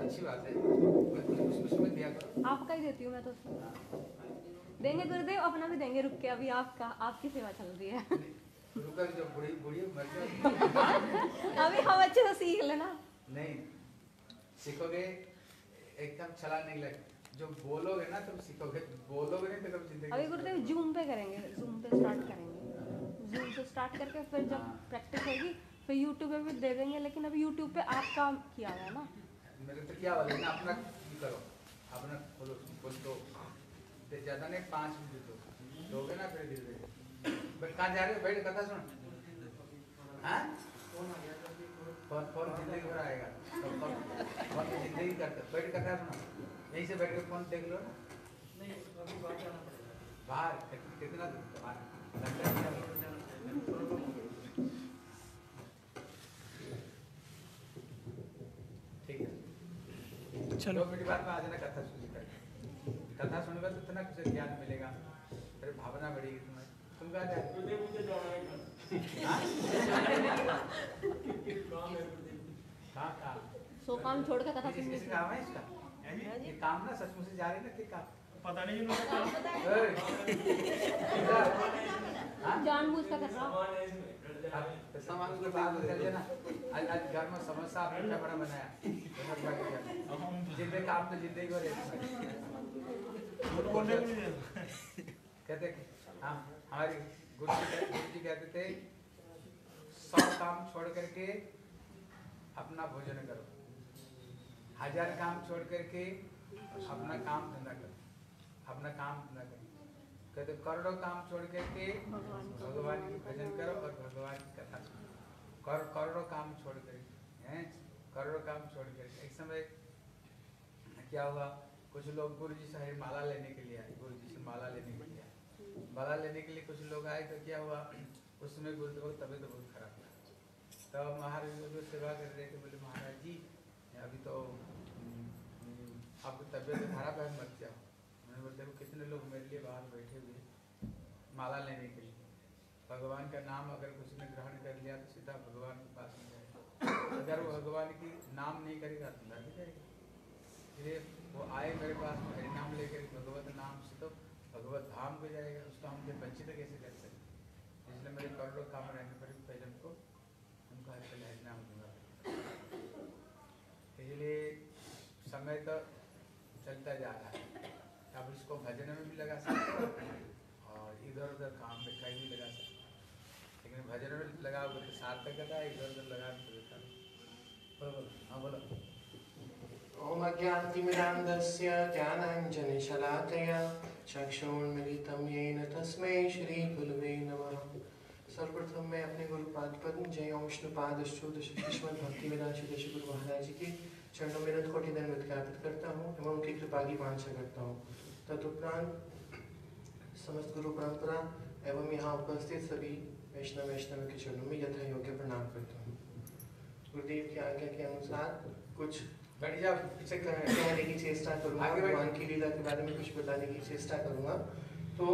अच्छी बात है, उसमें दिया करो। आपका ही देती हूँ मैं तो। देंगे गुरुदेव, अपना भी देंगे रुक के, अभी आपकी सेवा चल रही है। रुका जो बुढ़ी मर जाए। अभी हम अच्छे से सीख लेना। नहीं सीखोगे एकदम चला नहीं लगे, जो बोलोगे ना तुम सीखोगे, बोलोगे नहीं तो कभी जिंदगी। अभी गुरुदेव जूम पे करेंगे, जूम पे स्टार्ट करेंगे, जूम से स्टार्ट करके फिर जब प्रैक्टिस होगी फिर यूट्यूब पे भी दे देंगे, लेकिन अभी यूट्यूब पे आप काम किया हुआ है ना। मेरे तो क्या वाले ना, अपना करो, अपना खोलो, खोल दो, ज्यादा नहीं 5 मिनट दोगे ना, फिर धीरे धीरे। कहाँ जा रहे हो, बैठ कथा सुन। हाँ फोन जिंदगी भर आएगा, फोन तो जिंदगी करते, बैठ कथा सुनो, यहीं से बैठ के फोन देख लो ना। बाहर कितना ठीक है, चलो 2 मिनट बाद में आ जाना, कथा सुनोगे तो इतना कुछ ज्ञान मिलेगा, फिर भावना बढ़ेगी तुम्हें। तुम कहाँ जा रहे हो? कहाँ सो काम छोड़ के कथा सुनने इसका काम है, इसका ये काम ना सचमुच से जा रही ना, कि काम पता नहीं जानबूझ कर रहा। सामान के बाद चल जाना। आज घर में समोसा आपने बड़ा बनाया, जिंदगी काम तो जिंदगी को कहते हम हमारे गुरु जी कहते थे, 100 काम छोड़ करके अपना भोजन करो, 1000 काम छोड़ करके अपना काम धंधा करो, अपना काम धंधा करो। कहते करोड़ों काम छोड़ करके भगवान की भजन करो और भगवान की कथा सुनो। करोड़ों काम छोड़ करके हैं, करोड़ों काम छोड़ करके। एक समय क्या हुआ, कुछ लोग गुरु जी से माला लेने के लिए आए, गुरु जी से माला लेने के लिए आए, माला लेने के लिए कुछ लोग आए, तो क्या हुआ, उस समय गुरुदेव की तबीयत बहुत खराब था। तो महाराज गुरुदेव सेवा कर रहे थे, बोले महाराज जी अभी तो आपकी तबीयत खराब है, मत जाओ। मैंने बोले देखो कितने लोग मेरे लिए बाहर बैठे हुए माला लेने के लिए, भगवान का नाम अगर किसी ने ग्रहण कर लिया तो सीधा भगवान के पास में जाएगा, अगर वो भगवान की नाम नहीं करेगा तो लग जाएगा। इसलिए वो आए मेरे पास में हरि नाम लेकर, भगवत नाम से तो भगवत धाम को जाएगा, उसको हम वंचित कैसे कर सकते। इसलिए मेरे करोड़ों काम रहने पर भी पहले उनको हरि नाम दूंगा। इसलिए समय तो चलता जा रहा है, अब इसको भजन में भी लगा सकते हो और इधर उधर काम में कहीं भी लगा सकते हो, लेकिन भजन में लगाओगे तो सार्थकता है, इधर उधर लगा तो बोलो। हाँ बोलो। ओम अज्ञानतिमिरान्धस्य ज्ञानाञ्जनशलाकया चक्षुरुन्मीलितं येन तस्मै श्रीगुरवे नमः। सर्वप्रथम मैं अपने गुरुपाद पद्म जय ओम विष्णुपाद अष्टोदश श्रीमद् भक्तिवेदांत श्री गुरु महाराज जी के चरणों में रत कोटि दंडवत ज्ञापित करता हूँ एवं उनकी कृपा की वांछा करता हूँ। तदुपरांत समस्त गुरु परंपरा एवं यहाँ उपस्थित सभी वैष्णव के चरणों में यथा योग्य प्रणाम करता हूँ। गुरुदेव की आज्ञा के अनुसार कुछ कहने की चेष्टा करूँगा, भगवान की लीला के बारे में कुछ बताने की चेष्टा करूँगा। तो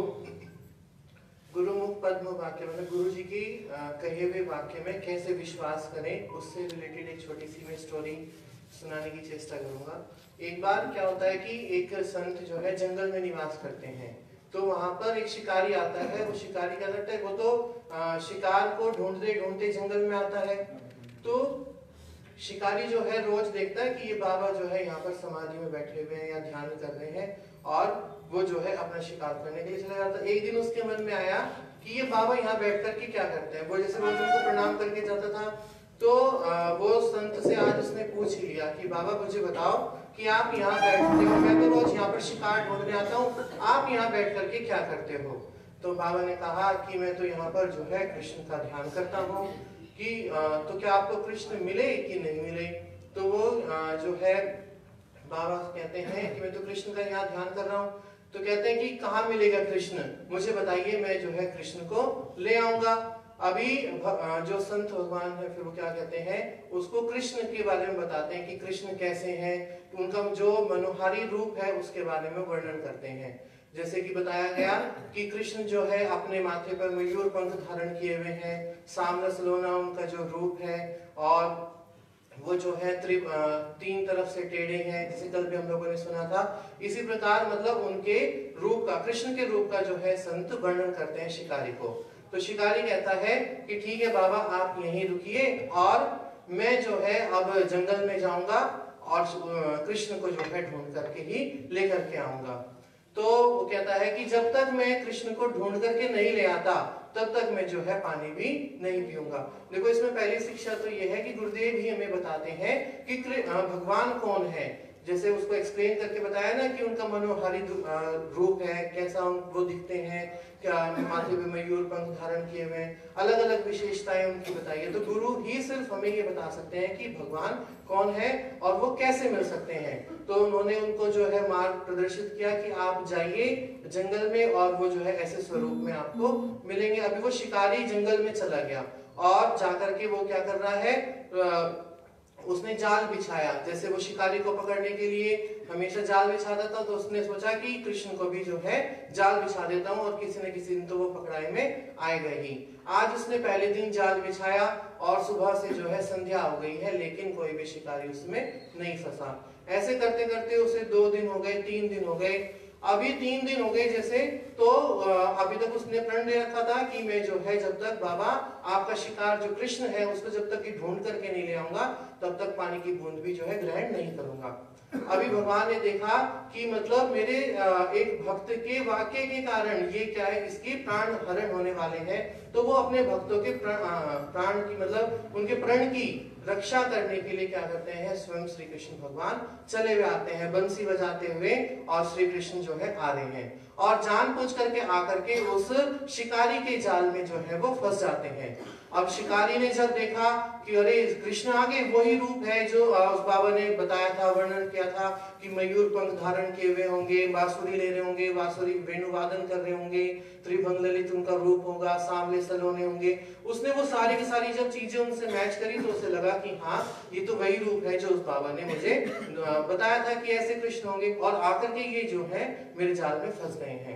गुरुमुख पद्म वाक्य मतलब गुरु जी की कहे हुए वाक्य में कैसे विश्वास करें, उससे रिलेटेड एक छोटी सी मैं स्टोरी सुनाने की चेष्टा करूंगा। एक बार क्या होता है कि एक संत जो है जंगल में निवास करते हैं, तो वहां पर एक शिकारी आता है। वो शिकारी क्या करता है, वो तो शिकार को ढूंढते ढूंढते जंगल में आता है। तो शिकारी जो है रोज देखता है कि ये बाबा जो है यहाँ पर समाधि में बैठे हुए हैं या ध्यान कर रहे हैं, और वो जो है अपना शिकार करने के लिए चला जाता है। एक दिन उसके मन में आया कि ये बाबा यहाँ बैठ कर के क्या करते हैं। वो जैसे रोज उनको प्रणाम करके जाता था, तो वो संत से आज उसने पूछ ही लिया कि बाबा मुझे बताओ कि आप यहाँ बैठते हो, मैं तो रोज यहाँ पर शिकार ढूंढने आता हूँ, आप यहाँ बैठ करके क्या करते हो। तो बाबा ने कहा कि मैं तो यहाँ पर जो है कृष्ण का ध्यान करता हूँ कि तो क्या आपको कृष्ण मिले कि नहीं मिले। तो वो जो है बाबा कहते हैं कि मैं तो कृष्ण का यहाँ ध्यान कर रहा हूँ। तो कहते हैं कि कहाँ मिलेगा कृष्ण, मुझे बताइए, मैं जो है कृष्ण को ले आऊंगा। अभी जो संत भगवान है फिर वो क्या कहते हैं, उसको कृष्ण के बारे में बताते हैं कि कृष्ण कैसे हैं, उनका जो मनोहारी रूप है उसके बारे में वर्णन करते हैं। जैसे कि बताया गया कि कृष्ण जो है अपने माथे पर मयूर पंख धारण किए हुए हैं, सामरस लोना उनका जो रूप है, और वो जो है तीन तरफ से टेढ़े हैं, जैसे कल भी हम लोगों ने सुना था। इसी प्रकार मतलब उनके रूप का, कृष्ण के रूप का जो है संत वर्णन करते हैं शिकारी को। तो शिकारी कहता है कि ठीक है बाबा आप यहीं रुकिए और मैं जो है अब जंगल में जाऊंगा और कृष्ण को जो है ढूंढ करके ही लेकर के आऊंगा। तो वो कहता है कि जब तक मैं कृष्ण को ढूंढ करके नहीं ले आता तब तक मैं जो है पानी भी नहीं पीऊंगा। देखो इसमें पहली शिक्षा तो ये है कि गुरुदेव ही हमें बताते हैं कि भगवान कौन है। जैसे उसको एक्सप्लेन करके बताया ना कि उनका मनोहारी रूप है, कैसा वो दिखते हैं, क्या माथे पे मयूर पंख धारण किए हुए, अलग अलग विशेषताएं उनकी बताई है। तो गुरु ही सिर्फ हमें ये बता सकते हैं कि भगवान कौन है और वो कैसे मिल सकते हैं। तो उन्होंने उनको जो है मार्ग प्रदर्शित किया कि आप जाइए जंगल में और वो जो है ऐसे स्वरूप में आपको मिलेंगे। अभी वो शिकारी जंगल में चला गया और जाकर के वो क्या कर रहा है, उसने जाल बिछाया। जैसे वो शिकारी को पकड़ने के लिए हमेशा जाल बिछाता था, तो उसने सोचा कि कृष्ण को भी जो है जाल बिछा देता हूँ और किसी न किसी दिन तो वो पकड़ाई में आएगा ही। आज उसने पहले दिन जाल बिछाया और सुबह से जो है संध्या हो गई है, लेकिन कोई भी शिकारी उसमें नहीं फंसा। ऐसे करते करते उसे 2 दिन हो गए, 3 दिन हो गए, अभी 3 दिन हो गए जैसे। तो अभी तक उसने प्रण ले रखा था कि मैं जो है जब तक बाबा आपका शिकार जो कृष्ण है उसको जब तक कि ढूंढ करके नहीं ले आऊंगा तब तक पानी की बूंद भी जो है ग्रहण नहीं करूंगा। अभी भगवान ने देखा कि मतलब मेरे एक भक्त के वाक्य के कारण ये क्या है, इसकी प्राण हरण होने वाले हैं। तो वो अपने भक्तों के प्राण की मतलब उनके प्रण की रक्षा करने के लिए क्या करते हैं, स्वयं श्री कृष्ण भगवान चले हुए आते हैं बंसी बजाते हुए, और श्री कृष्ण जो है आ रहे हैं और जानबूझ करके आकर के उस शिकारी के जाल में जो है वो फंस जाते हैं। अब शिकारी ने जब देखा कि अरे कृष्ण आगे वही रूप है जो उस बाबा ने बताया था, वर्णन किया था कि मयूर पंख धारण किए हुए होंगे, बांसुरी ले रहे होंगे, बांसुरी वेणुवादन कर रहे होंगे, त्रिभंग ललित उनका रूप होगा, सांवले सलोने होंगे। उसने वो सारी की सारी जब चीजें उनसे मैच करी तो उसे लगा कि हाँ ये तो वही रूप है जो उस बाबा ने मुझे बताया था कि ऐसे कृष्ण होंगे, और आकर के ये जो है मेरे जाल में फंस गए हैं।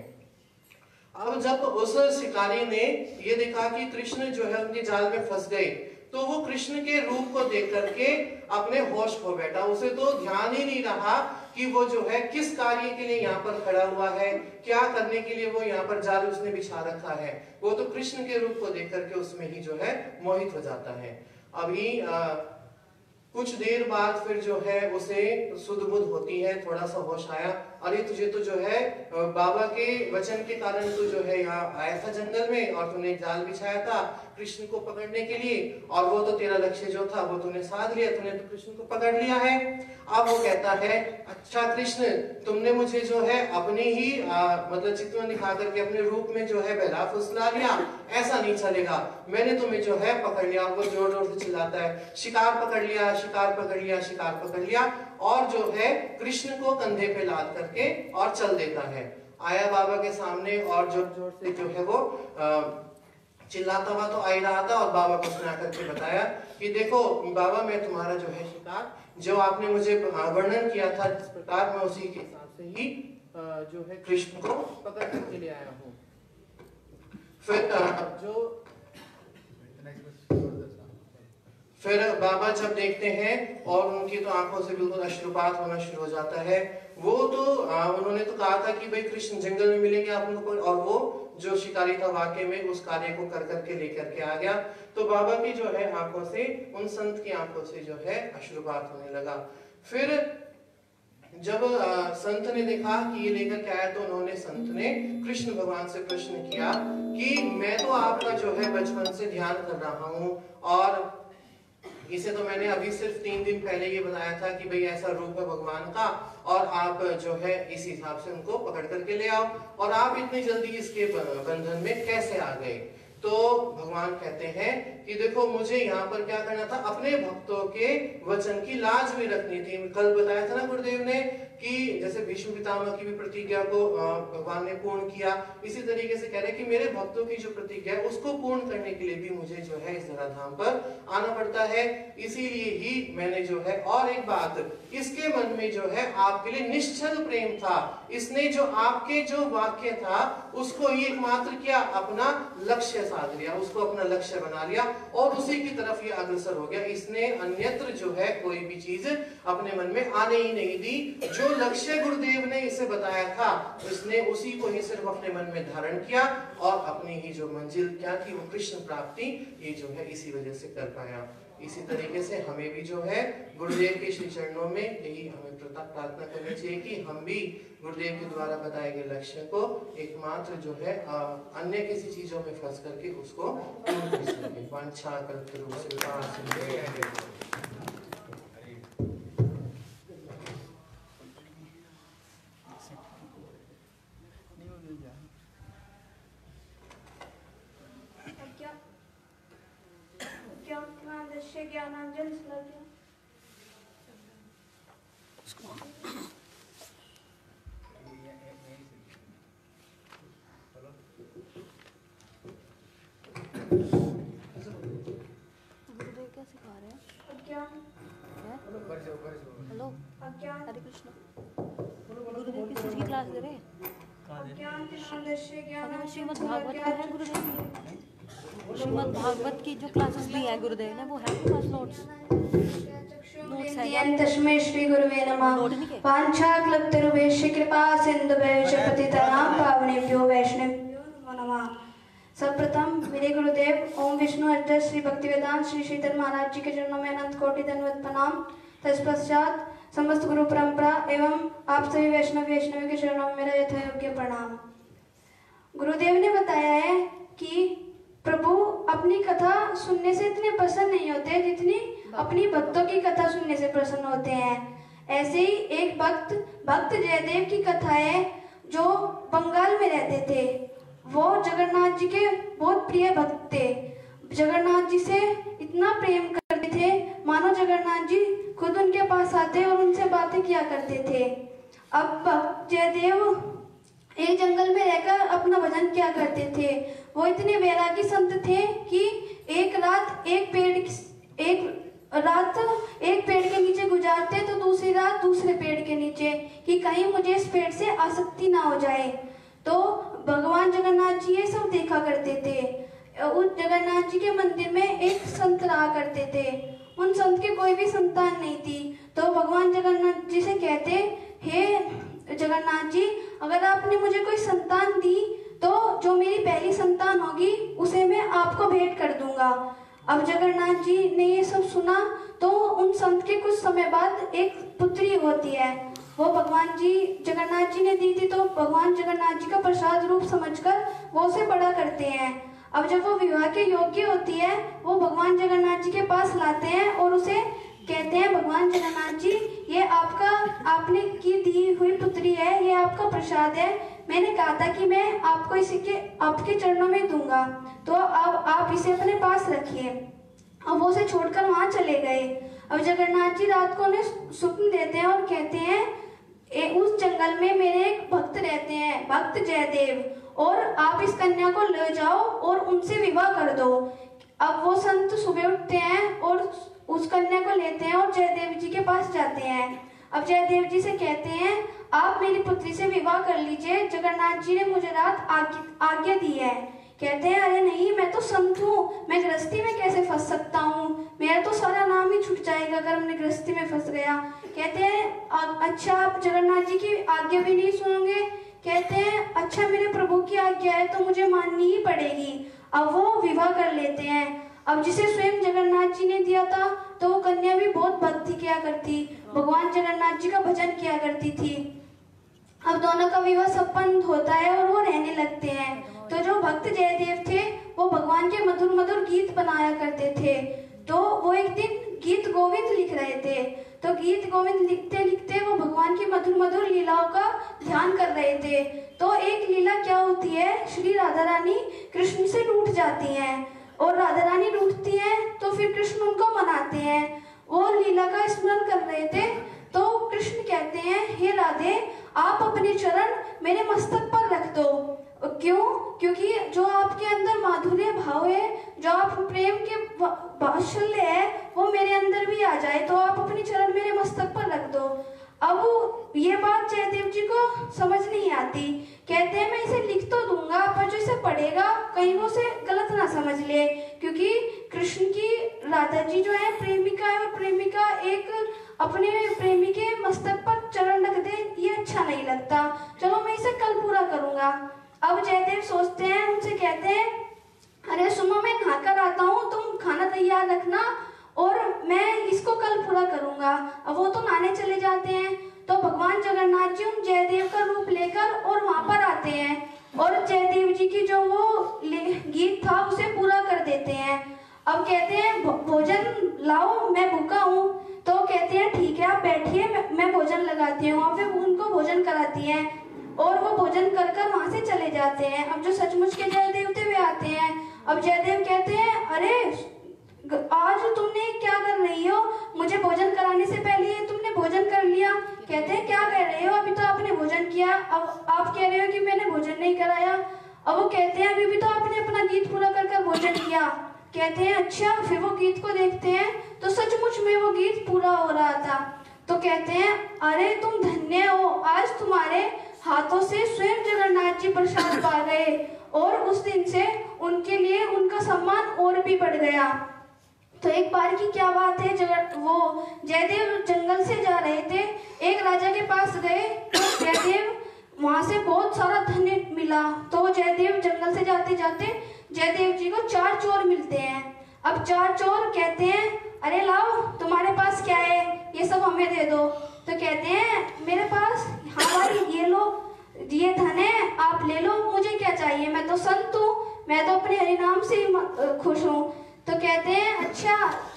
अब जब उस शिकारी ने ये देखा कि कृष्ण जो है उनके जाल में फंस गए, तो वो कृष्ण के रूप को देख करके अपने होश खो बैठा। उसे तो ध्यान ही नहीं रहा कि वो जो है किस कार्य के लिए यहाँ पर खड़ा हुआ है, क्या करने के लिए वो यहाँ पर जाल उसने बिछा रखा है। वो तो कृष्ण के रूप को देख करके उसमें ही जो है मोहित हो जाता है। अभी कुछ देर बाद फिर जो है उसे सुध बुध होती है, थोड़ा सा होश आया, अरे तुझे तो जो है बाबा के वचन के कारण तू जो है यहाँ आया था जंगल में और तूने जाल बिछाया था कृष्ण को पकड़ने के लिए, और वो तो तेरा लक्ष्य जो था वो तूने साध लिया, तूने तो कृष्ण को पकड़ लिया है। अब वो कहता है अच्छा कृष्ण तुमने मुझे जो है अपने ही मतलब चित्र में दिखा करके अपने रूप में जो है बहला फुसला लिया, ऐसा नहीं चलेगा, मैंने तुम्हें जो है पकड़ लिया। वो जोर जोर से चिल्लाता है शिकार पकड़ लिया, शिकार पकड़ लिया, शिकार पकड़ लिया, और जो है कृष्ण को कंधे पे लाद करके और चल देता है। आया बाबा के सामने और जोर जोर से जो है वो चिल्लाता हुआ तो आ ही रहा था, और बाबा को उसने आकर के बताया कि देखो बाबा मैं तुम्हारा जो है शिकार जो आपने मुझे वर्णन किया था जिस प्रकार मैं उसी के हिसाब से ही जो है कृष्ण को पकड़ करके ले आया हूँ। फिर बाबा जब देखते हैं और उनकी तो आंखों से बिल्कुल अश्रुपात होना शुरू हो जाता है। वो तो उन्होंने तो कहा था कि भाई कृष्ण जंगल में मिलेंगे आप उनको, और वो जो शिकारी था वाकई में उस कार्य को कर करके लेकर के आ गया। तो बाबा की जो है आंखों से, उन संत की आंखों से जो है अश्रुपात होने लगा। फिर जब संत ने देखा कि ये लेकर के आया तो उन्होंने संत ने कृष्ण भगवान से प्रश्न किया कि मैं तो आपका जो है बचपन से ध्यान कर रहा हूँ, और इसे तो मैंने अभी सिर्फ 3 दिन पहले ये बताया था कि भाई ऐसा रूप है भगवान का, और आप जो है इस हिसाब से उनको पकड़ करके ले आओ, और आप इतनी जल्दी इसके बंधन में कैसे आ गए। तो भगवान कहते हैं कि देखो मुझे यहाँ पर क्या करना था, अपने भक्तों के वचन की लाज भी रखनी थी। कल बताया था ना गुरुदेव ने कि जैसे भीष्म पितामह की भी प्रतिज्ञा को भगवान ने पूर्ण किया, इसी तरीके से कह रहे कि मेरे भक्तों की जो प्रतिज्ञा है उसको पूर्ण करने के लिए भी मुझे जो है इस धराधाम पर आना पड़ता है। इसीलिए ही मैंने जो है, और एक बात, इसके मन में जो है आपके लिए निश्चल प्रेम था, इसने जो आपके जो वाक्य था उसको ये एकमात्र किया अपना लक्ष्य साध लिया, उसको अपना लक्ष्य बना लिया और उसी की तरफ ये अग्रसर हो गया। इसने अन्यत्र जो है कोई भी चीज अपने मन में आने ही नहीं दी। जो लक्ष्य गुरुदेव ने इसे बताया था इसने उसी को ही सिर्फ अपने मन में धारण किया और अपनी ही जो मंजिल क्या थी वो कृष्ण प्राप्ति, ये जो है इसी वजह से कर पाया। इसी तरीके से हमें भी जो है गुरुदेव के श्री चरणों में यही हमें प्रार्थना करनी चाहिए कि हम भी गुरुदेव के द्वारा बताए गए लक्ष्य को एकमात्र जो है अन्य किसी चीजों में फंस करके उसको पूर्ण कर सके। वांछा कल्पतरु ज्ञानांजन गुरुदेव क्या सिखा रहे हैं? हेलो, हरे कृष्ण। गुरुदेव किस चीज की क्लास दे रहे हैं? श्रीमद् भागवत का है गुरुदेव की? श्रीमद् भागवत की जो क्लासेस दी हैं गुरुदेव ने वो है आपके पास नोट्स? तस्मै श्री गुरुवे नमः। वाञ्छाकल्पतरुभ्यश्च कृपा सिन्धुभ्यश्च पतितानां पावनेभ्यो वैष्णवेभ्यो नमो नमः। सर्वप्रथम मेरे गुरुदेव ओम विष्णु हृदय श्री भक्तिवेदांत श्री श्रीधर महाराज जी के चरणों में अनंत कोटि दंडवत प्रणाम। तत्पश्चात समस्त गुरु परंपरा एवं आप सभी वैष्णवी के चरणों में मेरा यथायोग्य प्रणाम। गुरुदेव ने बताया है कि प्रभु अपनी कथा सुनने से इतने प्रसन्न नहीं होते जितनी अपनी भक्तों की कथा सुनने से प्रसन्न होते हैं। ऐसे ही एक भक्त जयदेव की कथा है जो बंगाल में रहते थे। वो जगन्नाथ जी के बहुत प्रिय भक्त थे। जगन्नाथ जी से इतना प्रेम करते थे मानो जगन्नाथ जी खुद उनके पास आते और उनसे बातें किया करते थे। अब भक्त जयदेव एक जंगल में रहकर अपना भजन किया करते थे। वो इतने वैरागी संत थे कि एक रात एक पेड़ के नीचे गुजारते तो दूसरी रात दूसरे पेड़ के नीचे कि कहीं मुझे इस पेड़ से आसक्ति ना हो जाए। तो भगवान जगन्नाथ जी ये सब देखा करते थे। उस जगन्नाथ जी के मंदिर में एक संत रहा करते थे। उन संत के कोई भी संतान नहीं थी। तो भगवान जगन्नाथ जी से कहते, हे जगन्नाथ जी, अगर आपने मुझे कोई संतान दी तो जो मेरी पहली संतान होगी उसे मैं आपको भेंट कर दूंगा। अब जगन्नाथ जी ने ये सब सुना तो उन संत के कुछ समय बाद एक पुत्री होती है। वो भगवान जी जगन्नाथ जी ने दी थी तो भगवान जगन्नाथ जी का प्रसाद रूप समझकर वो उसे बड़ा करते हैं। अब जब वो विवाह के योग्य होती है वो भगवान जगन्नाथ जी के पास लाते हैं और उसे कहते हैं, भगवान जगन्नाथ जी, ये आपने की दी हुई पुत्री है, ये आपका प्रसाद है। मैंने कहा था कि मैं आपको आपके चरणों में दूंगा, तो अब आप इसे अपने पास रखिए। अब वो उसे छोड़कर वहां चले गए। अब जगन्नाथ जी रात को उन्हें स्वप्न देते हैं और कहते हैं, उस जंगल में मेरे एक भक्त रहते हैं, भक्त जयदेव, और आप इस कन्या को ले जाओ और उनसे विवाह कर दो। अब वो संत सुबह उठते हैं और उस कन्या को लेते हैं और जयदेव जी के पास जाते हैं। अब जयदेव जी से कहते हैं, आप मेरी पुत्री से विवाह कर लीजिए, जगन्नाथ जी ने मुझे रात आज्ञा दी है। कहते हैं, अरे नहीं, मैं तो संत हूँ, मैं गृहस्थी में कैसे फंस सकता हूँ, मेरा तो सारा नाम ही छूट जाएगा अगर मैं गृहस्थी में फंस गया। कहते हैं, अच्छा आप जगन्नाथ जी की आज्ञा भी नहीं सुनोगे? कहते हैं, अच्छा मेरे प्रभु की आज्ञा है तो मुझे माननी ही पड़ेगी। अब वो विवाह कर लेते हैं। अब जिसे स्वयं जगन्नाथ जी ने दिया था तो वो कन्या भी बहुत भक्ति किया करती, भगवान जगन्नाथ जी का भजन किया करती थी। अब दोनों का विवाह संपन्न होता है और वो रहने लगते हैं। तो जो भक्त जयदेव थे वो भगवान के मधुर मधुर गीत बनाया करते थे। तो वो एक दिन गीत गोविंद लिख रहे थे। तो गीत गोविंद लिखते लिखते वो भगवान की मधुर मधुर लीलाओं का ध्यान कर रहे थे। तो एक लीला क्या होती है, श्री राधा रानी कृष्ण से रूठ जाती हैं और राधा रानी रूठती हैं तो फिर कृष्ण उनको मनाते हैं। वो लीला का स्मरण कर रहे थे तो कृष्ण कहते हैं, हे राधे, आप अपने चरण मेरे मस्तक पर रख दो। क्यों? क्योंकि जो आपके अंदर माधुर्य भाव है, जो आप प्रेम के वात्सल्य है, वो मेरे अंदर भी आ जाए, तो आप अपने चरण मेरे मस्तक पर रख दो। अब ये बात जयदेव जी को समझ नहीं आती। कहते हैं, मैं इसे लिख तो दूंगा पर जो इसे पढ़ पढ़ेगा कहीं वो उसे गलत ना समझ ले, क्योंकि कृष्ण की राधा जी जो है प्रेमिका है, और प्रेमिका एक अपने प्रेमी के मस्तक पर चरण रख दे, ये अच्छा नहीं लगता। चलो मैं इसे कल पूरा करूंगा। अब जयदेव सोचते हैं, उनसे कहते हैं अरे सुनो मैं नहाकर आता हूँ, तुम खाना तैयार रखना और मैं इसको कल पूरा करूंगा। अब वो तो नहाने चले जाते हैं, तो भगवान जगन्नाथ जी उन जयदेव का रूप लेकर और वहां पर आते हैं और जयदेव जी की जो वो गीत था उसे पूरा कर देते हैं। अब कहते हैं भोजन लाओ, मैं भूखा हूँ। तो कहते हैं ठीक है आप बैठिए, मैं भोजन लगाती हूँ। अब वो उनको भोजन कराती हैं और वो भोजन कर कर वहां से चले जाते हैं। अब जो सचमुच के जयदेव थे वे आते हैं। अब जयदेव कहते हैं अरे आज तुमने क्या कर रही हो, मुझे भोजन कराने से पहले तुमने भोजन कर लिया। कहते हैं क्या कह रहे हो, अभी तो आपने भोजन किया, अब आप कह रहे हो कि मैंने भोजन नहीं कराया। अब वो कहते हैं अभी भी तो आपने अपना गीत पूरा कर भोजन किया। कहते हैं अच्छा। फिर वो गीत को देखते हैं तो सचमुच में वो गीत पूरा हो रहा था। तो कहते हैं अरे तुम धन्य हो, आज तुम्हारे हाथों से स्वयं जगन्नाथ जी प्रसाद पा गए। और उस दिन से उनके लिए उनका सम्मान और भी बढ़ गया। तो एक बार की क्या बात है, वो जयदेव जंगल से जा रहे थे, एक राजा के पास गए तो जयदेव वहां से बहुत सारा धन मिला। तो जयदेव जंगल से जाते जाते जयदेव जी को 4 चोर मिलते हैं। अब 4 चोर कहते हैं अरे लाओ तुम्हारे पास क्या है, ये सब हमें दे दो। तो कहते हैं मेरे पास हाँ भाई ये लो, ये धन है आप ले लो, मुझे क्या चाहिए, मैं तो संत हूँ, मैं तो अपने हरि नाम से ही खुश हूँ। तो कहते हैं अच्छा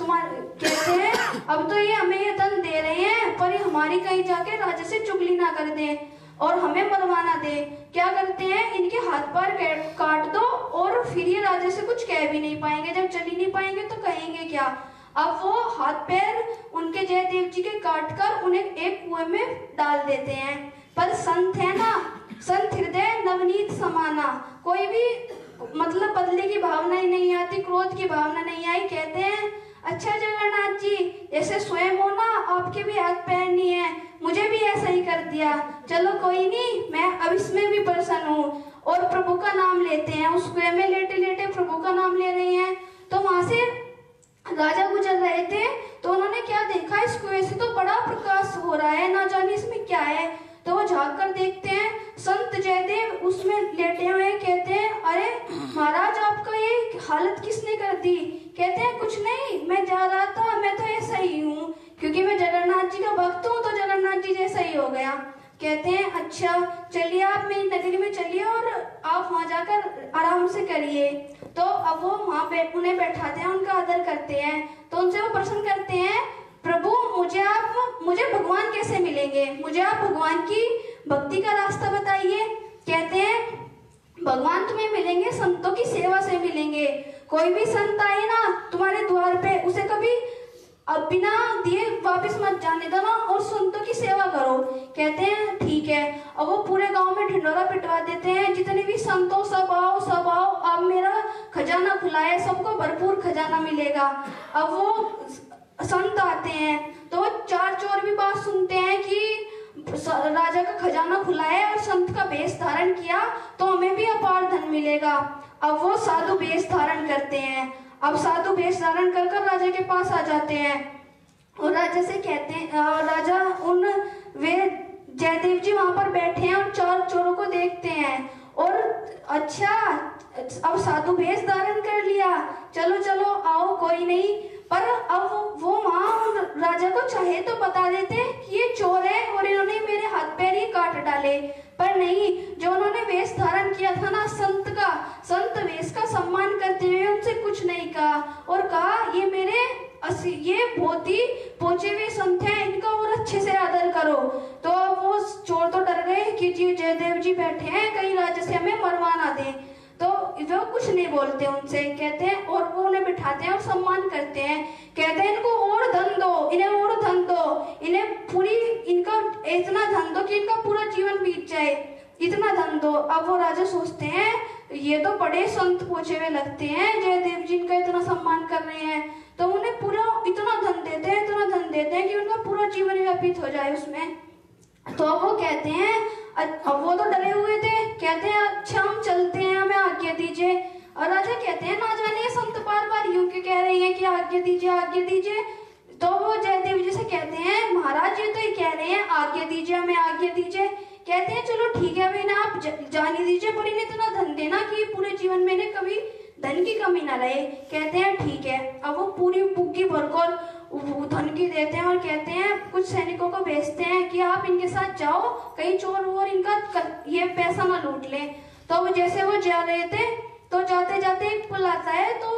कहते हैं अब तो ये हमें ये धन दे रहे हैं, पर हमारी कहीं जाके राजा से चुगली ना कर दें और हमें मरवाना दे। क्या करते हैं इनके हाथ पैर काट दो और फिर ये राजा से कुछ कह भी नहीं पाएंगे, जब चल ही नहीं पाएंगे तो कहेंगे क्या। अब वो हाथ पैर उनके जयदेव जी के काट कर उन्हें एक कुएं में डाल देते हैं। पर संत है ना, संत हृदय नवनीत समाना, कोई भी मतलब बदले की भावना ही नहीं आती, क्रोध की भावना नहीं आई। कहते हैं अच्छा जगन्नाथ जी जैसे स्वयं हो ना, आपके भी हाथ पैर नहीं है, मुझे भी ऐसा ही कर दिया, चलो कोई नहीं, मैं अब इसमें भी प्रसन्न हूँ। और प्रभु का नाम लेते हैं, उस कुएं में लेटे लेटे प्रभु का नाम ले रहे हैं। तो वहां से राजा गुजर रहे थे तो उन्होंने क्या देखा, इस कुएं से तो बड़ा प्रकाश हो रहा है, ना जाने इसमें क्या है। तो वो झांक कर देखते हैं संत जयदेव उसमें लेटे हुए। कहते हैं अरे महाराज आपका ये हालत किसने कर दी। कहते हैं कुछ नहीं, मैं जा रहा था, मैं तो ऐसा ही हूँ, क्योंकि मैं जगन्नाथ जी का भक्त हूँ तो जगन्नाथ जी जैसा ही हो गया। कहते हैं अच्छा चलिए आप मेरी नगरी में चलिए और आप वहां जाकर आराम से करिए। तो अब वो वहां उन्हें बैठाते हैं, उनका आदर करते हैं। तो उनसे वो प्रश्न करते हैं प्रभु मुझे भगवान कैसे मिलेंगे, मुझे आप भगवान की भक्ति का रास्ता बताइए। कहते हैं भगवान तुम्हें मिलेंगे संतों की सेवा से मिलेंगे। कोई भी संत आए ना तुम्हारे द्वार पे, उसे कभी अब बिना दिए वापस मत जाने देना और संतों की सेवा करो। कहते हैं ठीक है। अब वो पूरे गांव में ढिंडोरा पिटवा देते हैं, जितने भी संतों सब आओ, अब मेरा खजाना खुला है, सबको भरपूर खजाना मिलेगा। अब वो संत आते हैं तो 4 चोर भी बात सुनते हैं कि राजा का खजाना खुला है और संत का वेश धारण किया तो हमें भी अपार धन मिलेगा। अब वो साधु वेश धारण करते हैं। अब साधु वेश धारण कर राजा के पास आ जाते हैं और राजा से कहते हैं, राजा वे जयदेव जी वहां पर बैठे हैं और 4 चोरों को देखते हैं और अच्छा अब साधु वेश धारण कर लिया, चलो आओ कोई नहीं। पर अब वो वहां राजा को चाहे तो बता देते कि ये चोर है और इन्होंने मेरे हाथ पैर ही काट डाले, पर नहीं, जो उन्होंने वेश धारण किया था ना संत वेश का सम्मान करते हुए उनसे कुछ नहीं कहा और कहा ये बहुत ही पहुंचे हुए संत हैं, इनका और अच्छे से आदर करो। तो अब वो चोर तो डर गए कि जी जयदेव जी बैठे हैं, कहीं राजा से हमें मरवा ना दे, तो वो कुछ नहीं बोलते उनसे। कहते हैं और वो उन्हें बिठाते हैं और सम्मान करते हैं। कहते हैं इनको और धन दो, इन्हें और धन दो, इन्हें पूरी इनका इतना धन दो कि इनका पूरा जीवन बीत जाए, इतना धन दो। अब वो राजा सोचते हैं ये तो बड़े संत पहुंचे हुए लगते हैं, जयदेव जी इनका इतना सम्मान कर रहे हैं, तो उन्हें पूरा इतना धन देते हैं कि उनका पूरा जीवन व्यतीत हो जाए उसमें। तो वो कहते हैं अब वो तो डरे हुए थे, कहते हैं अच्छा हम चलते हैं, हमें आज्ञा दीजिए। और राजा कहते हैं ना जाने ये संत बार बार यूं क्यों कह रहे हैं कि आज्ञा दीजिए आज्ञा दीजिए। तो वो जयदेव जी से कहते हैं महाराज ये तो ये कह रहे हैं आज्ञा दीजिए हमें आज्ञा दीजिए। कहते हैं चलो ठीक है भाई ना आप जान ही दीजिए, पर इन्हें इतना धन देना कि पूरे जीवन में इन्हें कभी धन की कमी ना रहे। कहते हैं ठीक है। अब वो पूरी बुग्गी भरकर धन की देते हैं और कहते हैं कुछ सैनिकों को भेजते हैं कि आप इनके साथ जाओ, कहीं चोर वोर इनका ये पैसा ना लूट ले। तो जैसे वो जा रहे थे तो जाते जाते एक पुल आता है, तो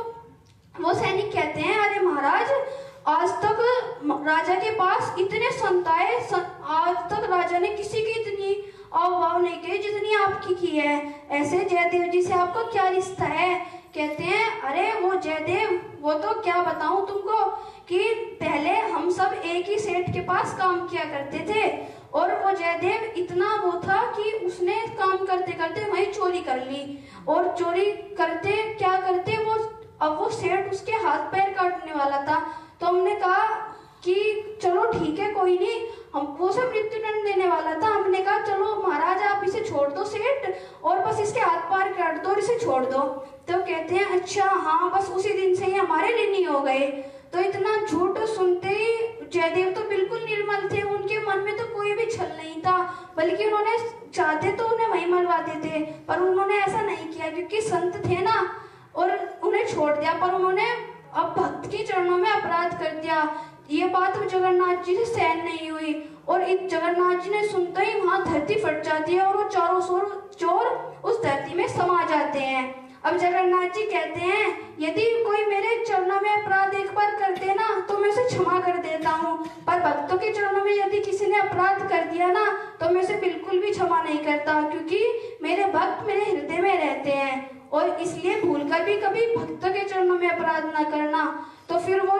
वो सैनिक कहते हैं अरे महाराज आज तक राजा के पास इतने संत आए, आज तक राजा ने किसी की इतनी अववाह नहीं की जितनी आपकी की है। ऐसे जयदेव जी से आपका क्या रिश्ता है? कहते हैं अरे वो जयदेव वो तो क्या बताऊं तुमको कि पहले हम सब एक ही सेठ के पास काम किया करते थे, और वो जयदेव इतना वो था कि उसने काम करते करते वही चोरी कर ली। और चोरी करते क्या करते वो अब वो सेठ उसके हाथ पैर काटने वाला था। तो हमने कहा कि चलो ठीक है कोई नहीं, हम वो सब मृत्युदंड देने वाला था। हमने कहा चलो महाराज आप इसे छोड़ दो सेठ, और बस इसके हाथ पैर काट दो और इसे छोड़ दो। तो कहते हैं अच्छा हाँ बस उसी दिन से ही हमारे ऋणी हो गए। तो इतना झूठ सुनते ही जयदेव तो बिल्कुल निर्मल थे, उनके मन में तो कोई भी छल नहीं था, बल्कि उन्होंने चाहते तो उन्हें वहीं मरवा देते, पर उन्होंने ऐसा नहीं किया क्योंकि संत थे ना, और उन्हें छोड़ दिया। पर उन्होंने अब भक्त के चरणों में अपराध कर दिया। ये बात जगन्नाथ जी से सहन नहीं हुई, और इन जगन्नाथ जी ने सुनते ही वहां धरती फट जाती है और वो चारों चोर उस धरती में समा जाते हैं। अब जगन्नाथ जी कहते हैं यदि कोई मेरे चरणों में अपराध एक बार कर दे ना तो मैं उसे क्षमा कर देता हूँ, पर भक्तों के चरणों में यदि किसी ने अपराध कर दिया ना तो मैं उसे बिल्कुल भी क्षमा नहीं करता, क्योंकि मेरे भक्त मेरे हृदय में रहते हैं। और इसलिए भूलकर भी कभी भक्तों के चरणों में अपराध ना करना। तो फिर वो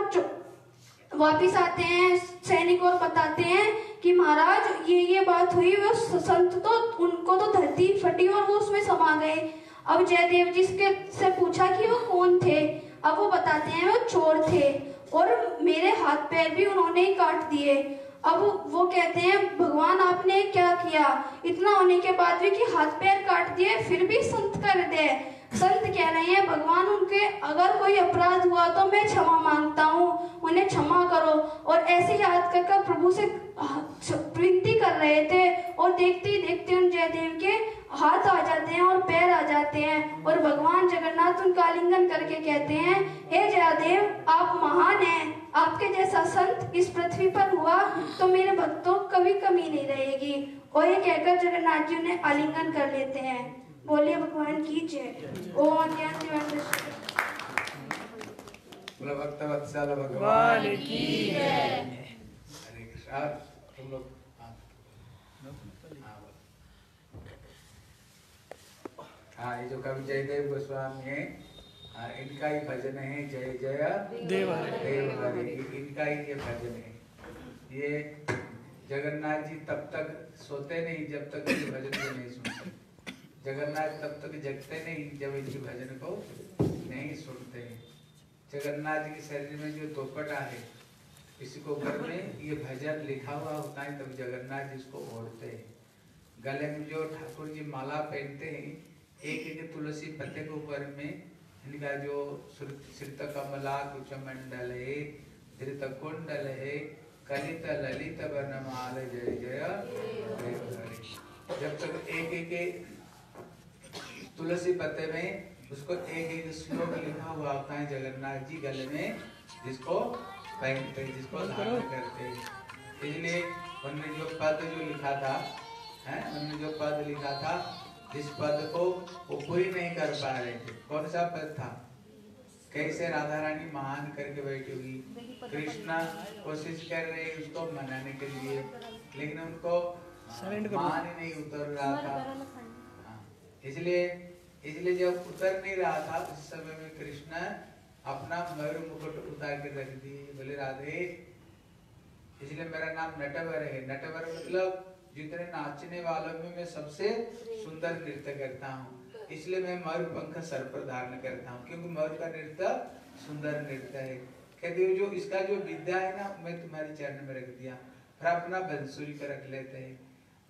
वापिस आते हैं सैनिक और बताते हैं कि महाराज ये बात हुई, वो संत तो उनको तो धरती फटी और वो उसमें समा गए। अब जयदेव जी से पूछा कि वो कौन थे। अब वो बताते हैं वो चोर थे और मेरे हाथ पैर भी उन्होंने ही काट दिए। अब वो कहते हैं भगवान आपने क्या किया, इतना होने के बाद भी कि हाथ पैर काट दिए फिर भी संत कर दे। संत कह रहे हैं भगवान उनके अगर कोई अपराध हुआ तो मैं क्षमा मांगता हूँ, उन्हें क्षमा करो। और ऐसे याद कर प्रभु से विनती कर रहे थे, और देखते ही देखते उन जयदेव के हाथ आ जाते हैं और पैर आ जाते हैं, और भगवान जगन्नाथ उनका आलिंगन करके कहते हैं हे जयदेव आप महान हैं, आपके जैसा संत इस पृथ्वी पर हुआ तो मेरे भक्तों कभी कमी नहीं रहेगी। और ये कहकर जगन्नाथ जी उन्हें आलिंगन कर लेते हैं। बोलिए भगवान की जय। ओम ज्ञान भक्त वत्सल भगवान की जय। हरे कृष्ण। तुम लोग हाँ ये जो कवि जयदेव गोस्वामी है इनका ही भजन है जय जय देव हरि, इनका ही ये भजन है। ये जगन्नाथ जी तब तक सोते नहीं जब तक इनके भजन को नहीं सुनते, जगन्नाथ तब तक जगते नहीं जब इनके भजन को नहीं सुनते हैं। जगन्नाथ जी के शरीर में जो दोपट्टा है किसी को ऊपर में ये भजन लिखा हुआ होता है तब जगन्नाथ जी इसको ओढ़ते हैं। गले में जो ठाकुर जी माला पहनते हैं एक एक तुलसी पत्ते के ऊपर में इनका जो श्रित कमला कुचमंडल है, धृत कुंडल है, कलित ललित वर्णमाल जय जय देव हरि। जब तक एक एक तुलसी पत्ते में उसको एक एक श्लोक लिखा हुआ होता है जगन्नाथ जी गले में, जिसको पहनते जिसको धारण करते। इसलिए उन्होंने जो पद जो लिखा था उन्होंने जो पद लिखा था जिस पद को वो पूरी नहीं कर पा रहे थे, कौन सा पद था? कैसे राधा रानी महान करके बैठी हुई, कृष्णा कोशिश कर रहे उसको मनाने के लिए, लेकिन उनको मान ही नहीं उतर रहा था। इसलिए जब उतर नहीं रहा था उस समय में कृष्ण अपना मयूर मुकुट उतार के रख दिए, बोले राधे इसलिए मेरा नाम नटवर है। नटवर मतलब जितने नाचने वालों में मैं सबसे सुंदर नृत्य करता हूँ, इसलिए मैं मयूर पंख सर पर धारण करता हूँ, क्योंकि मयूर का नृत्य सुंदर नृत्य है। कहते हो जो इसका जो विद्या है ना मैं तुम्हारे चरण में रख दिया, फिर अपना बंसुरी का रख लेते हैं।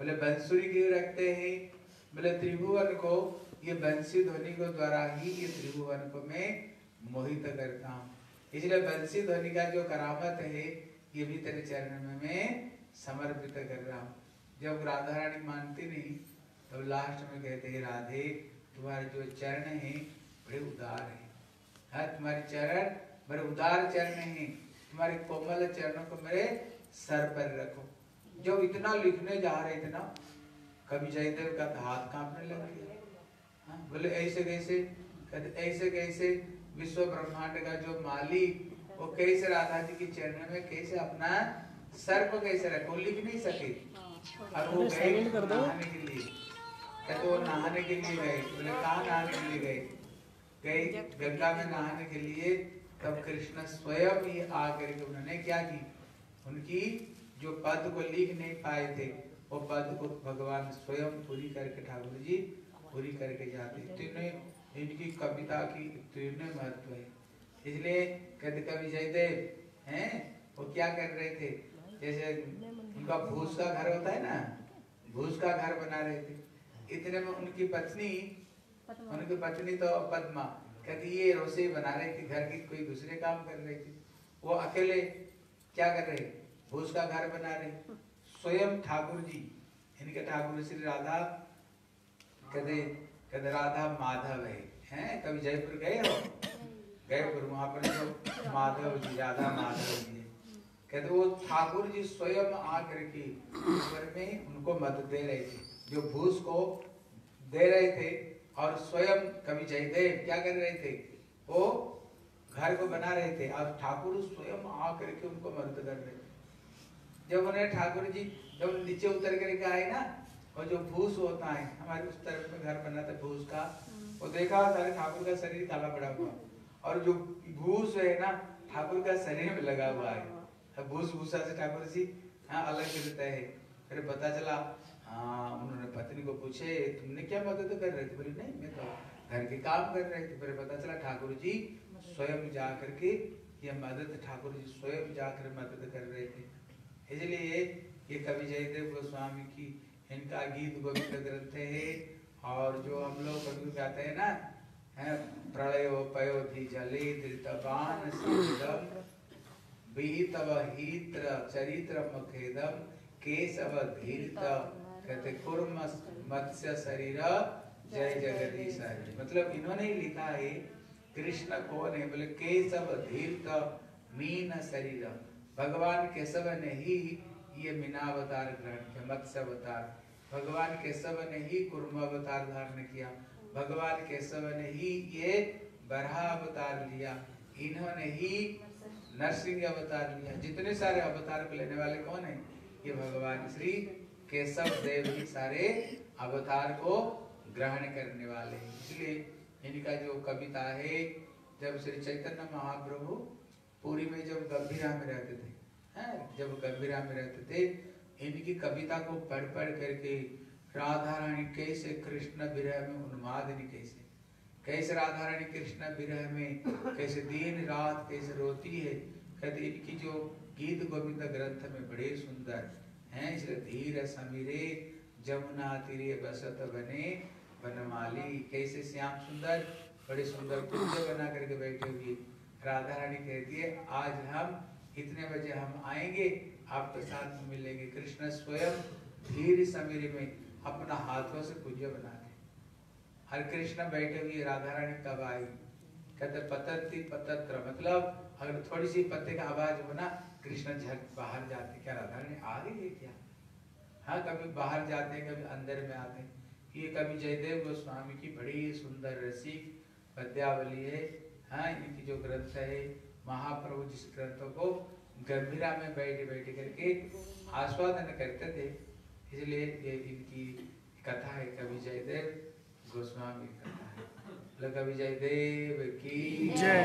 बोले बंसुरी क्यों रखते हैं? बोले त्रिभुवन को ये बंसी ध्वनि को द्वारा ही ये त्रिभुवन को मैं मोहित करता हूँ, इसलिए बंसी ध्वनि का जो करामत है ये भी तेरे चरण में मैं समर्पित कर रहा हूँ। जब राधा रानी मानती नहीं तो लास्ट में कहते हैं राधे तुम्हारे जो चरण है बड़े उदार है, तुम्हारे चरण बड़े उदार चरण है, तुम्हारे कोमल चरणों को मेरे सर पर रखो। जब इतना लिखने जा रहे थे ना, कवि जयदेव का हाथ कांपने लग गया। बोले ऐसे कैसे? कहते ऐसे कैसे? विश्व ब्रह्मांड का जो मालिक वो कैसे राधा जी के चरण में कैसे अपना सर को कैसे रखो? लिख नहीं सके। और वो गए नहाने के लिए, कहते वो नहाने के लिए गए। बोले कहाँ नहाने के लिए गए? गए गंगा में नहाने के लिए। तब कृष्ण स्वयं ही आकर के उन्होंने क्या की, उनकी जो पद को लिख नहीं पाए थे वो पद को भगवान स्वयं पूरी करके ठाकुर जी पूरी करके जाते। इतने इनकी कविता की इतने महत्व है। इसलिए कहते कवि जयदेव हैं वो क्या कर रहे थे, जैसे उनका भूस का घर होता है ना, भूस का घर बना रहे थे। इतने में उनकी पत्नी तो पद्मा कहती ये रसोई बना रही थी, घर की कोई दूसरे काम कर रही थी, वो अकेले क्या कर रहे, भूस का घर बना रहे। स्वयं ठाकुर जी, इनके ठाकुर श्री राधा कहते राधा माधव है। कभी जयपुर गए हो? जयपुर वहां पर जो माधव जी, राधा माधव जी है। कहते वो ठाकुर जी स्वयं आकर के ऊपर में उनको मदद दे रहे थे, जो भूस को दे रहे थे। और स्वयं कवि जयदेव क्या कर रहे थे, वो घर को बना रहे थे और ठाकुर स्वयं आकर के उनको मदद कर रहे थे। जब उन्हें ठाकुर जी जब नीचे उतर करके आए ना, और जो भूस होता है हमारे उस तरफ में घर बना था भूस का, वो देखा सारे ठाकुर का शरीर काला पड़ा हुआ, और जो भूस है ना ठाकुर का शरीर में लगा हुआ है। भूस भूसा से ठाकुर जी अलग करता है। फिर पता चला उन्होंने पत्नी को पूछे तुमने क्या मदद कर रहे थे? बोले नहीं मैं तो घर के काम कर रहे थे। फिर पता चला ठाकुर जी स्वयं जा करके ये मदद, ठाकुर जी स्वयं जाकर मदद कर रहे थे। इसलिए ये कवि जयदेव गोस्वामी की इनका गीत गोविंद ग्रंथ है। और जो हम लोग कभी गाते हैं ना, प्रलयो पयोधि जले धृतबान समुदम बीतव हीत्र चरित्र मखेदम केशव धीरत कहते कुर्म मत्स्य शरीर जय जगदीश। मतलब इन्होंने ही लिखा है कृष्ण कौन है, बोले केशव धीरत मीन शरीर। भगवान केशव ने ही ये मीनावतार ग्रहण किया, मत्स्य अवतार। भगवान केशव ने ही कुर्म अवतार धारण किया, भगवान केशव ने ही ये बरहा अवतार लिया, इन्होंने ही नरसिंह अवतार लिया। जितने सारे अवतार को लेने वाले कौन है, ये भगवान श्री केशव देव ही सारे अवतार को ग्रहण करने वाले हैं। इसलिए इनका जो कविता है, जब श्री चैतन्य महाप्रभु पुरी में जब गंभीरा में रहते थे, जब गंभीरा में रहते थे, इनकी कविता को पढ़ करके राधा रानी कैसे कृष्ण विरह में उन्मादिनी, कैसे राधा रानी कृष्ण विरह में कैसे दिन रात कैसे रोती है। कहते इनकी जो गीत गोविंद ग्रंथ में बड़े सुंदर हैं। इसलिए धीर समीरे जमुना तीरे बसत बने बनमाली, कैसे श्याम सुंदर बड़े सुंदर कुंज बना करके बैठे हुए। राधा रानी कहती है आज हम इतने बजे हम आएंगे, आपके साथ में मिलेंगे। कृष्ण स्वयं धीर समीरे में अपना हाथों से कुंज बना दे। हर कृष्ण बैठे हुए, राधा रानी कब आई? कहते पतंती पतत्र, मतलब अगर थोड़ी सी पत्ते का आवाज होना कृष्ण झट बाहर जाते। क्या राधा रानी आ गई है क्या? हाँ, कभी बाहर जाते हैं, कभी अंदर में आते हैं। ये कवि जयदेव गोस्वामी की बड़ी सुंदर रसिक पद्यावली है। हाँ, इनकी जो ग्रंथ है, महाप्रभु जिस ग्रंथों को गंभीरा में बैठे बैठे करके आस्वादन करते थे, इसलिए ये इनकी कथा है। कवि जयदेव गोस्वामी की कथा है। कवि जयदेव की जय।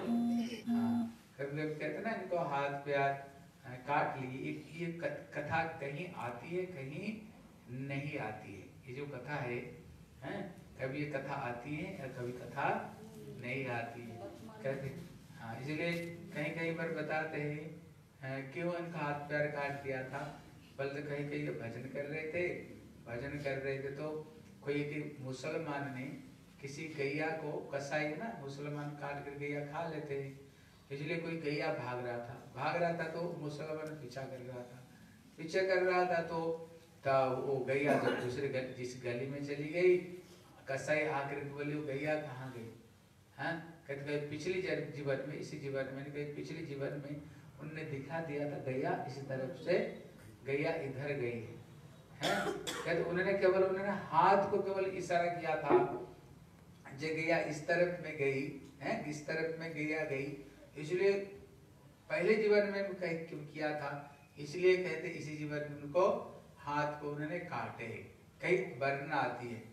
कभी कहते ना इनको हाथ प्यार काट लिए। ये कथा कहीं आती है, कहीं नहीं आती है। ये जो कथा है, कभी ये कथा आती है और कभी कथा नहीं आती है। कहते हाँ, इसलिए कहीं कहीं पर बताते हैं क्यों इनका हाथ पैर काट दिया था। बल तो कहीं कहीं भजन कर रहे थे तो कोई मुसलमान ने किसी गैया को, कसाई है ना मुसलमान, काट कर गैया खा लेते हैं, इसलिए कोई गैया भाग रहा था तो मुसलमान पीछा कर रहा था तो वो गैया जब दूसरे जिस गली में चली गई, कसाई आकर बोली वो गैया कहाँ गई? हाँ, कहते पिछली जीवन में, इसी जीवन में कहीं पिछले जीवन में उनने दिखा दिया था गैया इसी तरफ से, गैया इधर गई है। कहते उन्होंने हाथ को केवल इशारा किया था, जो गैया इस तरफ में गई है, इस तरफ में गैया गई, इसलिए पहले जीवन में क्यों किया था, इसलिए कहते इसी जीवन में उनको हाथ को उन्होंने काटे। कई वर्णना आती है,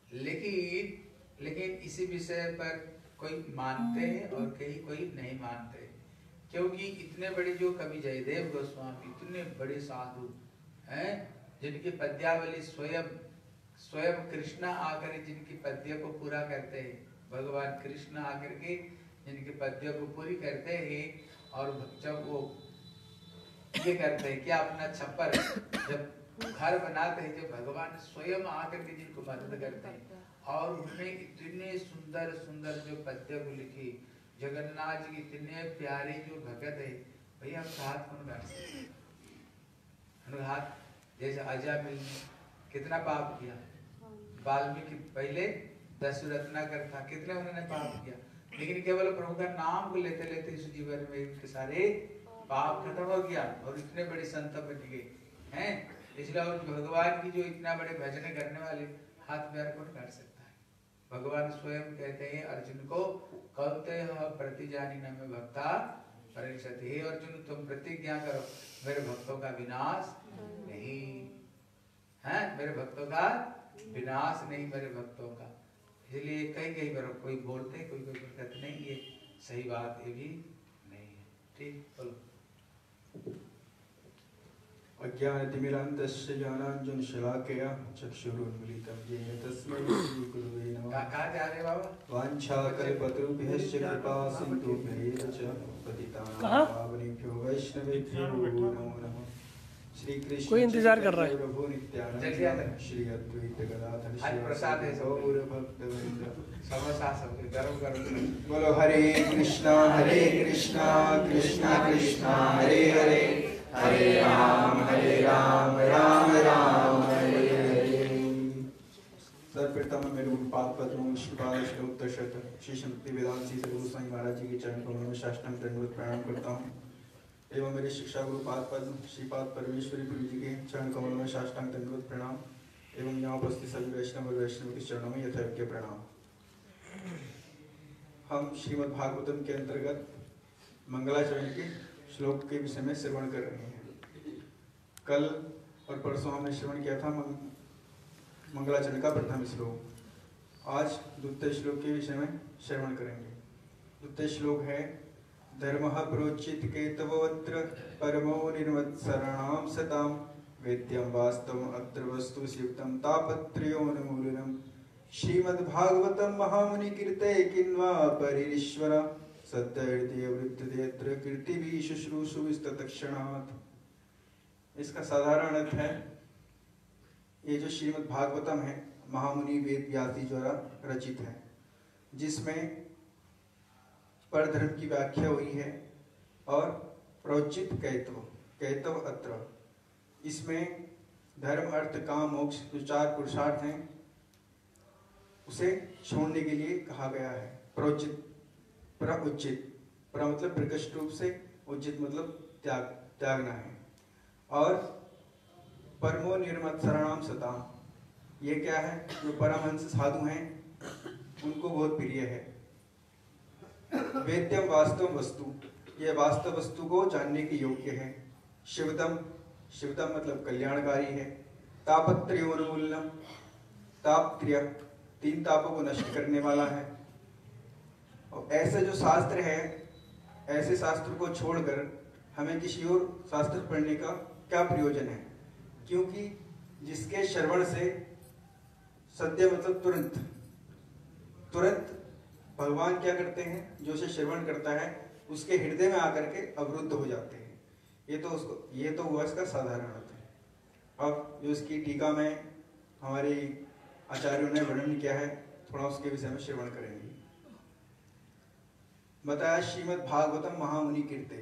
लेकिन इसी विषय पर कोई मानते हैं और कहीं कोई नहीं मानते, क्योंकि इतने बड़े जो कवि जयदेव गोस्वामी, इतने बड़े साधु हैं जिनकी पद्यावली स्वयं कृष्ण आकर जिनकी पद्य को पूरा करते हैं, भगवान कृष्ण आकर के जिनके पद्य को पूरी करते हैं, और जब वो ये करते हैं क्या, अपना छप्पर जब घर बनाते हैं, जब भगवान स्वयं आकर के जिनको मदद करते हैं, और उन्होंने इतने सुंदर सुंदर जो पद्य को लिखी, जगन्नाथ जी इतने प्यारे जो भगत है, भैया हम हाथ कौन कर सकते? हाथ जैसे अजामिल ने कितना पाप किया, वाल्मीकि पहले दशरत्नाकर था, कितने उन्होंने पाप किया, लेकिन केवल प्रभु का नाम को लेते लेते इस जीवन में उनके सारे पाप खत्म हो गया और इतने बड़े संत बन गए हैं। इसलिए और भगवान की जो इतना बड़े भजन करने वाले, हाथ पैर कौन काट सकता है? भगवान स्वयं कहते हैं अर्जुन को, कौन्तेय प्रतिजानी न मे भक्ता परीक्षति, हे अर्जुन तुम प्रतिज्ञा करो मेरे भक्तों का विनाश नहीं है, मेरे भक्तों का विनाश नहीं, मेरे भक्तों का। इसलिए कई बार कोई बोलते कोई कहते नहीं, ये सही बात ये भी नहीं है। ठीक, बोलो। अज्ञानतिमिरान्धस्य ज्ञानाञ्जनशलाकया चक्षुरुन्मीलितं येन तस्मै श्रीगुरुवे नमः। कहाँ जा रहे बाबा? वाञ्छाकल्पतरुभ्यश्च कृपा सिन्धुभ्यैव च पतितानां पावनेभ्यो वैष्णवेभ्यो नमो नमः। श्री कृष्ण कोई इंतजार कर रहा है। प्रभु नित्यानंद श्री अद्वैत गदाधर श्री प्रसाद है गौर भक्तवृंद समोसा सबके गरम बोलो हरे कृष्णा कृष्णा कृष्णा हरे हरे, हरे राम राम राम हरे हरे। सर्वप्रथम मेरे गुरुपाद पद्म श्रीपाद श्लोक शत श्री शक्ति वेदांत श्री गुरु साईं महाराज जी के चरण कमलों में साष्टांग दंडवत प्रणाम करता हूँ, एवं मेरे शिक्षा गुरु पाद पद्म श्रीपाद परमेश्वरी गुरु जी के चरण कमलों में साष्टांग दंडवत प्रणाम, एवं यहाँ उपस्थित सभी वैष्णव और वैष्णव के चरणों में यथायोग्य प्रणाम। हम श्रीमद् भागवतम के अंतर्गत मंगलाचरण के श्लोक के विषय में श्रवण कर रहे हैं। कल और परसों हमने श्रवण किया था मंगलाचरण का प्रथम श्लोक, आज द्वितीय श्लोक के विषय में श्रवण करेंगे। द्वितीय श्लोक है, धर्मः प्रोचित केतवत्र परमो निर्मत्सरणां सतां वेद्यं वास्तवम् अत्र वस्तु शिवतं तापत्रयोन्मूलनम् श्रीमद्भागवतं महामुनिकीर्ते किन्वा परिरीश्वर सत्यहृदय वृद्धते यत्र कीर्तिभिः शुश्रूषु विस्ततक्षणात्। इसका साधारण अर्थ है, ये जो श्रीमद्भागवतम है महामुनि वेद व्यास जी द्वारा रचित है, जिसमें परधर्म की व्याख्या हुई है, और प्रोचित कैतव अत्र, इसमें धर्म अर्थ काम मोक्ष जो चार पुरुषार्थ हैं उसे छोड़ने के लिए कहा गया है। प्रोचित उचित, मतलब प्रकृष्ट रूप से, उचित मतलब त्यागना है, और परमो निर्मत्सरणाम सताम, ये क्या है, जो परमहंस साधु हैं उनको बहुत प्रिय है। वेद्यम वास्तव वस्तु, यह वास्तव वस्तु को जानने के योग्य है। शिवदम मतलब कल्याणकारी है। तापत्रयोन्मूलनम, तापत्रय तीन तापों को नष्ट करने वाला है। और ऐसे जो शास्त्र है, ऐसे शास्त्र को छोड़कर हमें किसी और शास्त्र पढ़ने का क्या प्रयोजन है, क्योंकि जिसके श्रवण से सत्य मतलब तुरंत भगवान क्या करते हैं, जो उसे श्रवण करता है उसके हृदय में आकर के अवरुद्ध हो जाते हैं। ये तो हुआ इसका साधारण अर्थ है। अब जो इसकी टीका में हमारे आचार्यों ने वर्णन किया है, थोड़ा उसके विषय में श्रवण करेंगे। बताया श्रीमद् भागवतम महामुनि कीर्ते।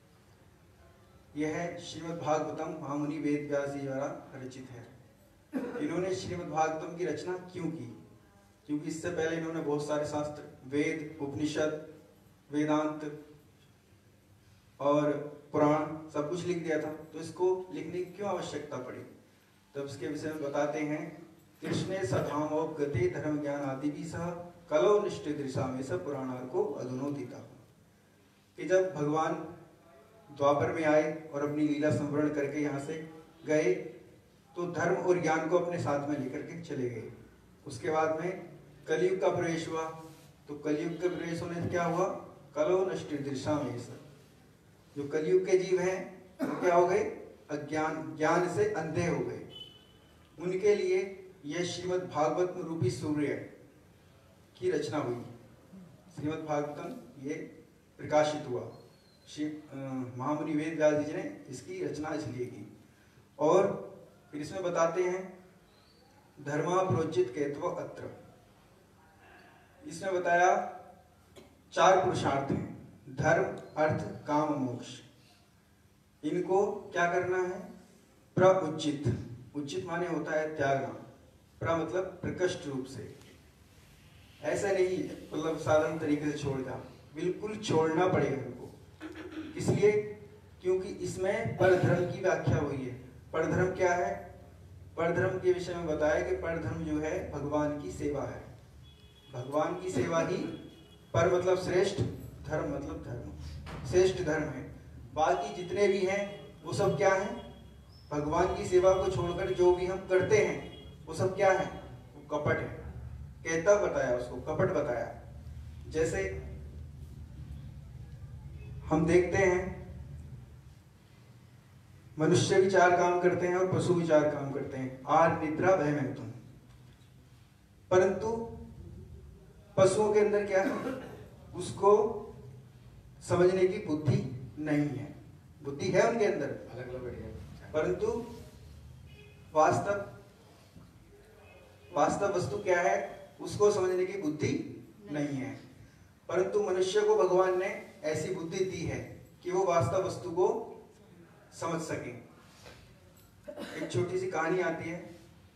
यह है श्रीमद् भागवतम महामुनि वेद व्यास जी द्वारा रचित है। इन्होंने श्रीमद् भागवतम की रचना क्यों की? क्योंकि इससे पहले इन्होंने बहुत सारे शास्त्र, वेद, उपनिषद, वेदांत और पुराण सब कुछ लिख दिया था, तो इसको लिखने की क्यों आवश्यकता पड़ी? तब इसके विषय में बताते हैं, कृष्णे सधामो गते धर्म ज्ञान आदि भी सह कलो निष्ठ दृशा में सब पुराणार को अधुनोदिता। कि जब भगवान द्वापर में आए और अपनी लीला संवरण करके यहाँ से गए, तो धर्म और ज्ञान को अपने साथ में लेकर के चले गए। उसके बाद में कलयुग का प्रवेश हुआ, तो कलयुग के प्रवेश होने से क्या हुआ? कलो नष्ट दृशा में सब जो कलयुग के जीव हैं वो क्या हो गए? अज्ञान, ज्ञान से अंधे हो गए। उनके लिए यह श्रीमद् भागवत रूपी सूर्य की रचना हुई। श्रीमद् भागवतम ये प्रकाशित हुआ, महामुनि वेद व्यास जी ने इसकी रचना इसलिए की। और फिर इसमें बताते हैं, धर्मा प्रोचित केतव अत्र। इसमें बताया 4 पुरुषार्थ हैं, धर्म, अर्थ, काम, मोक्ष। इनको क्या करना है? प्रउचित, उचित माने होता है त्यागना, प्र मतलब प्रकृष्ट रूप से, ऐसा नहीं मतलब साधारण तरीके से छोड़ दिया, बिल्कुल छोड़ना पड़ेगा इनको। इसलिए क्योंकि इसमें परधर्म की व्याख्या हुई है। परधर्म क्या है? परधर्म के विषय में बताया कि परधर्म जो है भगवान की सेवा है। भगवान की सेवा ही, पर मतलब श्रेष्ठ, धर्म मतलब धर्म, श्रेष्ठ धर्म है। बाकी जितने भी हैं वो सब क्या है? भगवान की सेवा को छोड़कर जो भी हम करते हैं वो सब क्या है? वो कपट है। कहता बताया उसको, कपट बताया। जैसे हम देखते हैं मनुष्य भी 4 काम करते हैं और पशु भी 4 काम करते हैं, आहार, निद्रा, भय, मैथुन। परंतु पशुओं के अंदर क्या है? उसको समझने की बुद्धि नहीं है। बुद्धि है उनके अंदर, परंतु वास्तव वस्तु क्या है उसको समझने की बुद्धि नहीं है। परंतु मनुष्य को भगवान ने ऐसी बुद्धि दी है कि वो वास्तव वस्तु को समझ सके। एक छोटी सी कहानी आती है।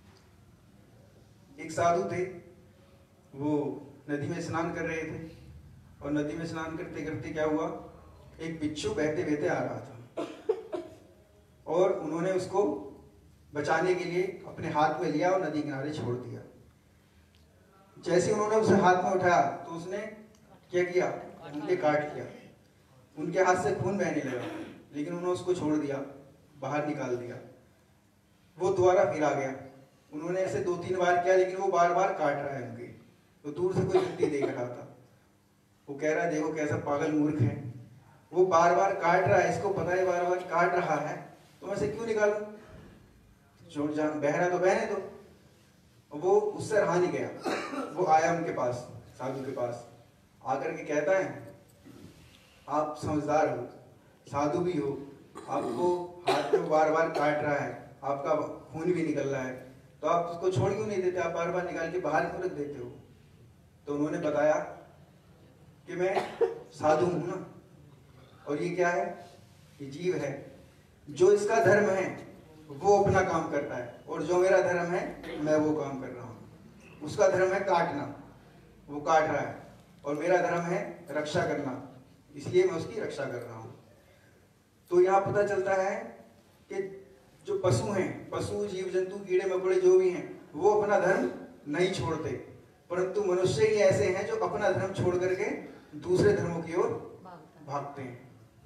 एक साधु थे, वो नदी में स्नान कर रहे थे, और नदी में स्नान करते करते क्या हुआ? एक बिच्छू बहते बहते आ रहा था, और उन्होंने उसको बचाने के लिए अपने हाथ में लिया और नदी किनारे छोड़ दिया। जैसे उन्होंने उसे हाथ में उठाया तो उसने क्या किया? उनके काट किया, उनके हाथ से खून बहने लगा, लेकिन उन्होंने उसको छोड़ दिया, बाहर निकाल दिया। वो दोबारा फिर आ गया, उन्होंने ऐसे 2-3 बार किया, लेकिन वो बार बार काट रहा है उनके। तो दूर से कोई व्यक्ति देख रहा था, वो कह रहा है देखो कैसा पागल मूर्ख है, वो बार बार काट रहा है, इसको पता है बार बार काट रहा है, तो मैं इसे क्यों निकालूं? जो जान बह रहा तो बहने दो। वो उससे रहा नहीं गया, वो आया उनके पास, साधु के पास आकर के कहता है, आप समझदार हो, साधु भी हो, आपको हाथ में बार बार काट रहा है, आपका खून भी निकल रहा है, तो आप उसको छोड़ क्यों नहीं देते? आप बार बार निकाल के बाहर क्यों रख देते हो? तो उन्होंने बताया कि मैं साधु हूं ना, और ये क्या है? ये जीव है। जो इसका धर्म है वो अपना काम करता है, और जो मेरा धर्म है मैं वो काम कर रहा हूँ। उसका धर्म है काटना, वो काट रहा है, और मेरा धर्म है रक्षा करना, इसलिए मैं उसकी रक्षा कर रहा हूँ। तो यहाँ पता चलता है कि जो पशु हैं, पशु, जीव जंतु, कीड़े मकोड़े जो भी हैं, वो अपना धर्म नहीं छोड़ते, परंतु मनुष्य ही ऐसे हैं जो अपना धर्म छोड़ करके दूसरे धर्मों की ओर भागते हैं।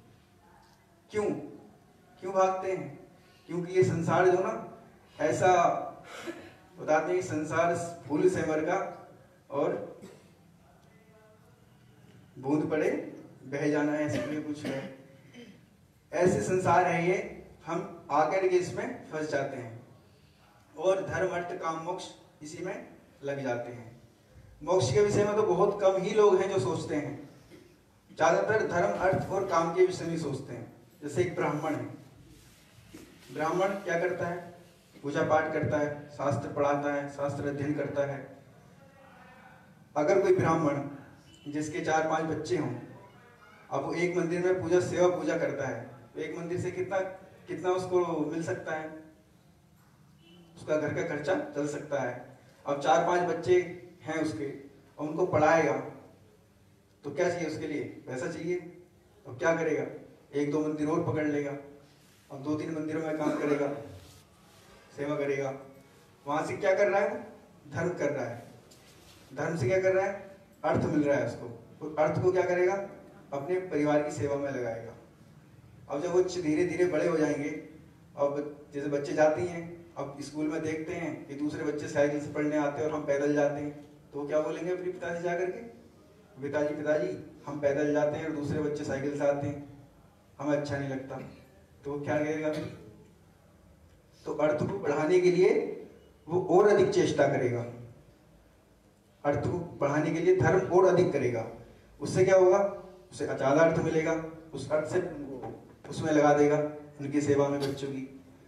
क्यों भागते हैं? क्योंकि ये संसार जो ना, ऐसा बताते हैं, संसार फूल से मर का और बूंद पड़े बह जाना है, इसमें कुछ है। ऐसे संसार है ये, हम आकर के इसमें फंस जाते हैं, और धर्म, अर्थ, काम, मोक्ष इसी में लग जाते हैं। मोक्ष के विषय में तो बहुत कम ही लोग हैं जो सोचते हैं, ज्यादातर धर्म, अर्थ और काम के विषय में सोचते हैं। जैसे एक ब्राह्मण है, ब्राह्मण क्या करता है? पूजा पाठ करता है, शास्त्र पढ़ाता है, शास्त्र अध्ययन करता है। अगर कोई ब्राह्मण जिसके 4-5 बच्चे हों, अब वो एक मंदिर में पूजा करता है, तो एक मंदिर से कितना उसको मिल सकता है, उसका घर का खर्चा चल सकता है। अब 4-5 बच्चे हैं उसके और उनको पढ़ाएगा तो क्या चाहिए उसके लिए? पैसा चाहिए। अब क्या करेगा? 1-2 मंदिर और पकड़ लेगा और 2-3 मंदिरों में काम करेगा, सेवा करेगा। वहां से क्या कर रहा है? धर्म कर रहा है। धर्म से क्या कर रहा है? अर्थ मिल रहा है उसको। और अर्थ को क्या करेगा? अपने परिवार की सेवा में लगाएगा। अब जब वो धीरे धीरे बड़े हो जाएंगे, अब जैसे बच्चे जाती हैं, अब स्कूल में देखते हैं कि दूसरे बच्चे साइकिल से पढ़ने आते हैं और हम पैदल जाते हैं, तो क्या बोलेंगे अपने पिताजी जा करके? पिताजी हम पैदल जाते हैं और दूसरे बच्चे साइकिल से आते हैं, हमें अच्छा नहीं लगता। तो वो क्या करेगा? तो अर्थ को बढ़ाने के लिए वो और अधिक चेष्टा करेगा, अर्थ को बढ़ाने के लिए धर्म और अधिक करेगा। उससे क्या होगा? उसे ज्यादा अर्थ मिलेगा, उस अर्थ से उसमें लगा देगा उनकी सेवा में बच्चों की।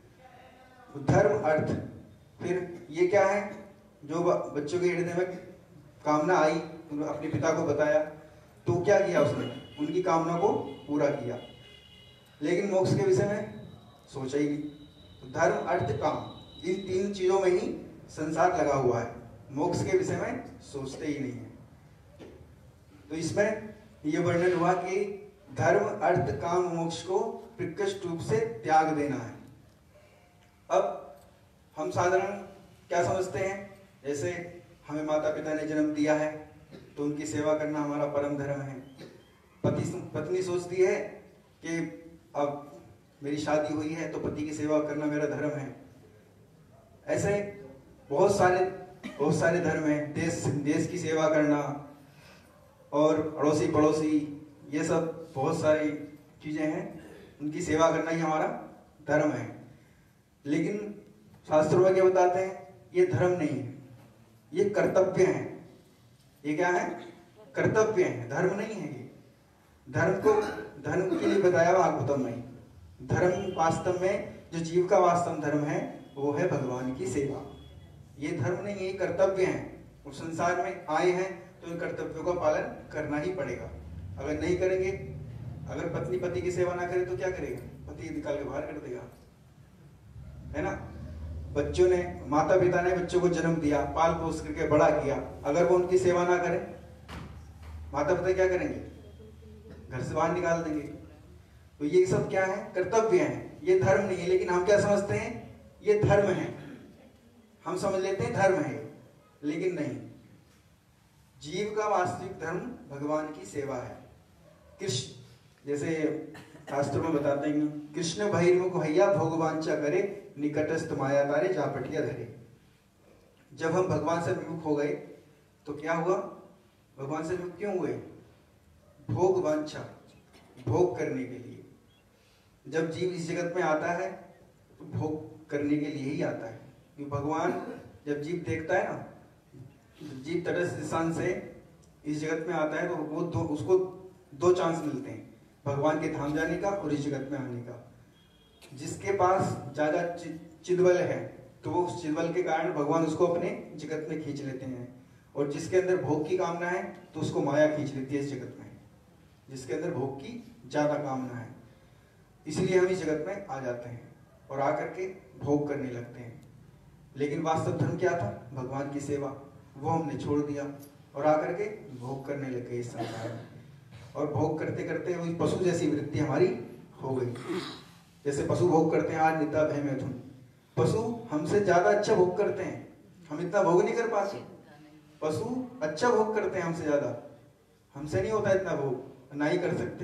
धर्म अर्थ, फिर ये क्या है? जो बच्चों के हृदय में कामना आई, अपने पिता को बताया, तो क्या किया उसने? उनकी कामना को पूरा किया। लेकिन मोक्ष के विषय में सोचा ही नहीं। तो धर्म अर्थ काम, इन 3 चीजों में ही संसार लगा हुआ है, मोक्ष के विषय में सोचते ही नहीं है। तो इसमें ये वर्णन हुआ कि धर्म अर्थ काम मोक्ष को प्रकृष्ट रूप से त्याग देना है। अब हम साधारण क्या समझते हैं? जैसे हमें माता पिता ने जन्म दिया है तो उनकी सेवा करना हमारा परम धर्म है। पत्नी सोचती है कि अब मेरी शादी हुई है तो पति की सेवा करना मेरा धर्म है। ऐसे बहुत सारे धर्म हैं। देश की सेवा करना और अड़ोसी पड़ोसी, ये सब बहुत सारी चीजें हैं, उनकी सेवा करना ही हमारा धर्म है। लेकिन शास्त्रों में क्या बताते हैं? ये धर्म नहीं है, ये कर्तव्य है। ये क्या है? कर्तव्य है, धर्म नहीं है। ये धर्म के लिए बताया भागवतम में। धर्म वास्तव में जो जीव का वास्तव धर्म है वो है भगवान की सेवा। ये धर्म नहीं है, ये कर्तव्य है। और संसार में आए हैं तो इन कर्तव्यों का पालन करना ही पड़ेगा। अगर नहीं करेंगे, अगर पत्नी पति की सेवा ना करे तो क्या करेगा? पति निकाल के बाहर कर देगा, है ना। बच्चों ने, माता पिता ने बच्चों को जन्म दिया, पाल पोस करके बड़ा किया, अगर वो उनकी सेवा ना करें, माता पिता क्या करेंगे? घर से बाहर निकाल देंगे। तो ये सब क्या है? कर्तव्य है, ये धर्म नहीं है। लेकिन हम क्या समझते हैं? ये धर्म है, हम समझ लेते हैं धर्म है, लेकिन नहीं। जीव का वास्तविक धर्म भगवान की सेवा है। कृष्ण, जैसे शास्त्रों में बताते हैं, कृष्ण बहिर्मुख भैया भोगवांचा करे, निकटस्थ माया तारे जापटिया धरे। जब हम भगवान से विमुख हो गए तो क्या हुआ? भगवान से विमुख क्यों हुए? भोग वांछा, भोग करने के लिए। जब जीव इस जगत में आता है तो भोग करने के लिए ही आता है। क्योंकि भगवान जब जीव देखता है ना, जीव तटस्थ स्थान से इस जगत में आता है तो वो उसको 2 चांस मिलते हैं, भगवान के धाम जाने का और इस जगत में आने का। जिसके पास ज्यादा चिदबल है तो वो उस चिदबल के कारण भगवान उसको अपने जगत में खींच लेते हैं, और जिसके अंदर भोग की कामना है तो उसको माया खींच लेती है इस जगत में, जिसके अंदर भोग की ज्यादा कामना है। इसलिए हम इस जगत में आ जाते हैं और आकर के भोग करने लगते हैं। लेकिन वास्तव धर्म क्या था? भगवान की सेवा। वो हमने छोड़ दिया और आकर के भोग करने लग गए इस संसार में। और भोग करते करते वही पशु जैसी वृत्ति हमारी हो गई। जैसे पशु भोग करते हैं, आज निद्रा भय मैथुन, पशु हमसे ज्यादा अच्छा भोग करते हैं, हम इतना भोग नहीं कर पाते। पशु अच्छा भोग करते हैं हमसे ज्यादा, हमसे नहीं होता इतना भोग, ना ही कर सकते।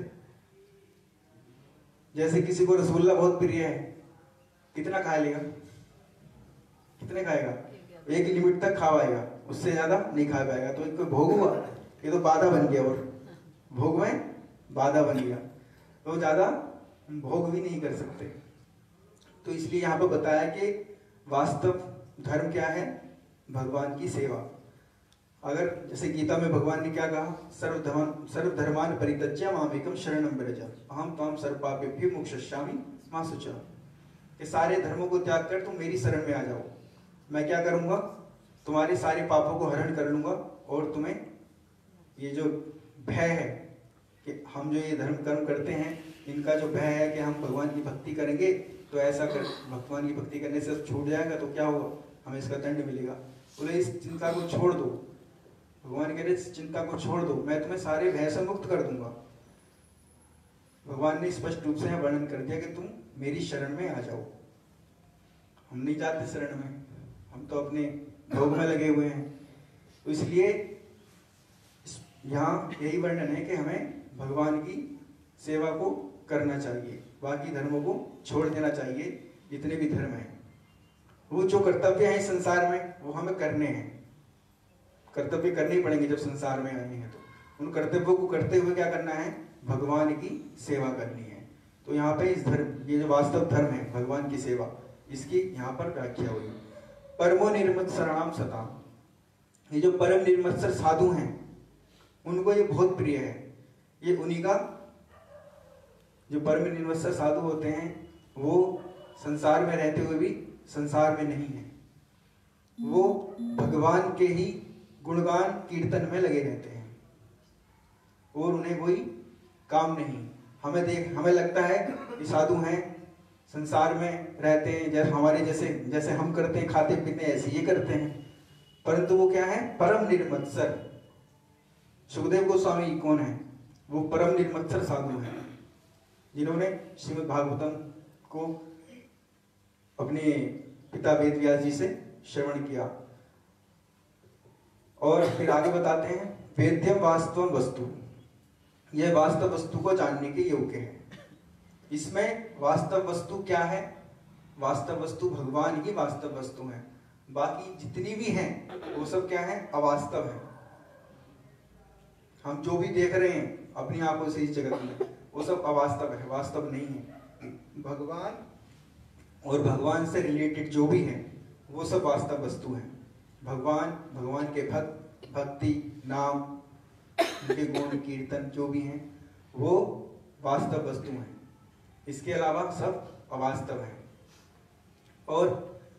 जैसे किसी को रसगुल्ला बहुत प्रिय है, कितना खा लेगा? कितने खाएगा? एक लिमिट तक खा पाएगा, उससे ज्यादा नहीं खा पाएगा। तो एक भोग हुआ, ये तो बाधा बन गया, और भोग में बाधा बन गया, तो ज्यादा भोग भी नहीं कर सकते। तो इसलिए यहाँ पर बताया कि वास्तव धर्म क्या है? भगवान की सेवा। अगर जैसे गीता में भगवान ने क्या कहा? सर्वधर्मान परित्यज्य मामेकं शरणं व्रज, अहं त्वां सर्वपापेभ्यो मोक्षयिष्यामि मा शुचः। कि सारे धर्मों को त्याग कर तुम मेरी शरण में आ जाओ, मैं क्या करूंगा, तुम्हारे सारे पापों को हरण कर लूंगा और तुम्हें ये जो भय है कि हम जो ये धर्म कर्म करते हैं, इनका जो भय है कि हम भगवान की भक्ति करेंगे तो ऐसा कर भगवान की भक्ति करने से छूट जाएगा तो क्या होगा, हमें इसका दंड मिलेगा। बोले इस चिंता को छोड़ दो, भगवान कह रहे इस चिंता को छोड़ दो, मैं तुम्हें सारे भय से मुक्त कर दूंगा। भगवान ने स्पष्ट रूप से वर्णन कर दिया कि तुम मेरी शरण में आ जाओ। हम नहीं जाते शरण में, हम तो अपने भोग में लगे हुए हैं। तो इसलिए यहाँ यही वर्णन है कि हमें भगवान की सेवा को करना चाहिए, बाकी धर्मों को छोड़ देना चाहिए। जितने भी धर्म हैं, वो जो कर्तव्य है संसार में वो हमें करने हैं, कर्तव्य करने ही पड़ेंगे जब संसार में आए हैं। तो उन कर्तव्यों को करते हुए क्या करना है, भगवान की सेवा करनी है। तो यहाँ पे इस धर्म, ये जो वास्तव धर्म है भगवान की सेवा, इसकी यहाँ पर व्याख्या हुई। परमो निर्मत्सराणाम सताम, ये जो परम निर्मत्सर साधु हैं उनको ये बहुत प्रिय है। ये उन्हीं का, जो परम निर्मत्सर साधु होते हैं वो संसार में रहते हुए भी संसार में नहीं है, वो भगवान के ही गुणगान कीर्तन में लगे रहते हैं और उन्हें कोई काम नहीं। हमें लगता है कि साधु हैं, संसार में रहते हैं, जैसे हमारे जैसे हम करते हैं, खाते पीते हैं, ऐसे ये करते हैं, परंतु वो क्या है, परम निर्मत्सर। सुखदेव गोस्वामी कौन है, वो परम निर्मत्सर साधु हैं जिन्होंने श्रीमद् भागवतम को अपने पिता वेद व्यास जी से श्रवण किया। और फिर आगे बताते हैं, वेद्यम वास्तवम वस्तु, यह वास्तव वस्तु को जानने के योग्य है। इसमें वास्तव वस्तु क्या है, वास्तव वस्तु भगवान की वास्तव वस्तु है, बाकी जितनी भी हैं वो सब क्या है, अवास्तव है। हम जो भी देख रहे हैं अपनी आंखों से इस जगत में, वो सब अवास्तव है, वास्तव नहीं है। भगवान और भगवान से रिलेटेड जो भी है वो सब वास्तव वस्तु है। भगवान के भक्त, भक्ति, नाम, उनके गुण, कीर्तन जो भी हैं वो वास्तव वस्तु हैं। इसके अलावा सब अवास्तव है। और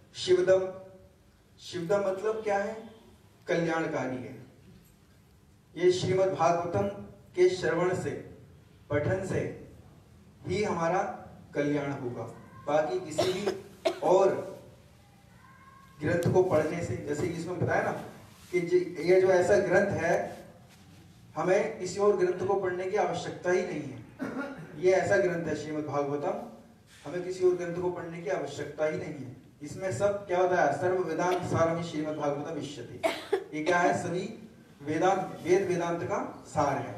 शिवदम मतलब क्या है, कल्याणकारी है। ये श्रीमद् भागवतम के श्रवण से, पठन से ही हमारा कल्याण होगा, बाकी किसी भी और ग्रंथ को पढ़ने से, जैसे कि इसमें बताया ना कि ये जो ऐसा ग्रंथ है, हमें किसी और ग्रंथ को पढ़ने की आवश्यकता ही नहीं है। ये ऐसा ग्रंथ है श्रीमद् भागवतम, हमें किसी और ग्रंथ को पढ़ने की आवश्यकता ही नहीं है। इसमें सब क्या होता है, सर्व वेदांत सारम श्रीमद् भागवतम इष्यते। ये क्या है, सभी वेदांत का सार है,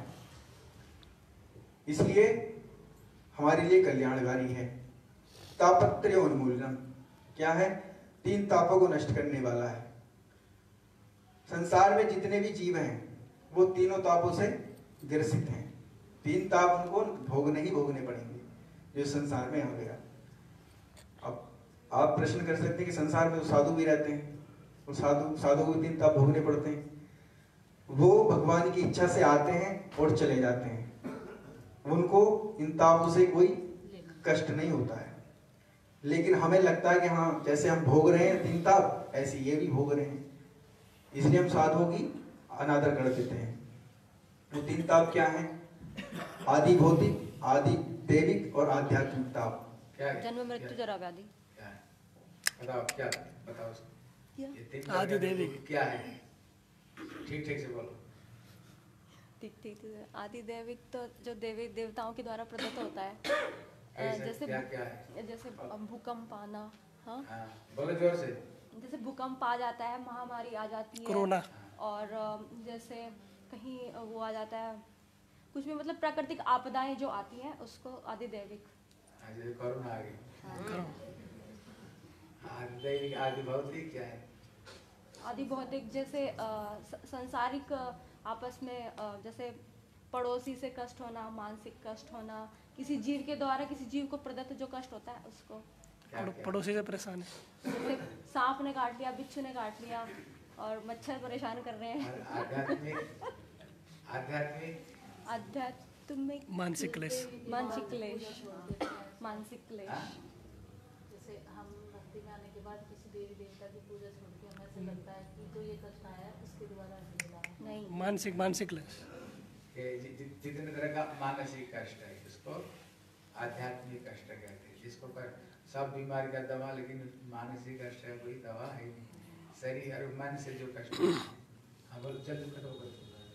इसलिए हमारे लिए कल्याणकारी है। तापत्रय उन्मूलनम क्या है, 3 तापों को नष्ट करने वाला है। संसार में जितने भी जीव हैं वो तीनों तापों से ग्रसित हैं। 3 ताप उनको भोगने पड़ेंगे जो संसार में आ गया। अब आप प्रश्न कर सकते हैं कि संसार में तो साधु भी रहते हैं और साधु को 3 ताप भोगने पड़ते हैं। वो भगवान की इच्छा से आते हैं और चले जाते हैं, उनको इन तापों से कोई कष्ट नहीं होता है। लेकिन हमें लगता है कि हाँ, जैसे हम भोग रहे हैं 3 ताप, ऐसे ये भी भोग रहे हैं, इसलिए हम साधुओं की अनादर कर देते हैं। वो 3 ताप क्या है, आदि भौतिक, आदि दैविक और आध्यात्मिक ताप। क्या है? जन्म मृत्यु जरा व्याधि। क्या है? बताओ क्या, बताओ ये 3 आदि दैविक क्या है, ठीक से बोलो। ठीक आदि दैविक तो जो देवी देवताओं के द्वारा प्रदत्त होता है, जैसे क्या है? जैसे भूकंप आना, हाँ बोलो जोर से। जैसे भूकंप आ जाता है, महामारी आ जाती है, कोरोना, और जैसे कहीं वो आ जाता है, कुछ भी मतलब प्राकृतिक आपदाएं जो आती हैं उसको आदि दैविक। जैसे कोरोना आ गई, आदि दैविक। आदि भौतिक क्या है? आदि भौतिक जैसे संसारिक आपस में जैसे पड़ोसी से कष्ट होना, मानसिक कष्ट होना, किसी जीव के द्वारा किसी जीव को प्रदत्त जो कष्ट होता है उसको। पड़ोसी से परेशान है, जैसे सांप ने काट लिया, बिच्छू ने काट लिया और मच्छर परेशान कर रहे हैं। आध्यात्मिक मानसिक क्लेश, मानसिक क्लेश। जैसे बाद किसी देवी देवता की पूजा छोड़ के हमें ऐसा लगता है कि जो ये कष्ट आया है उसके द्वारा मिला है। नहीं, मानसिक क्लेश, जितने तरह का मानसिक कष्ट है इसको आध्यात्मिक कष्ट कहते हैं, जिसको पर सब बीमारी का दवा, लेकिन मानसिक कष्ट है वही दवा है नहीं। शरीर और मन से जो कष्ट है, हाँ बोलो जल्दी खत्म।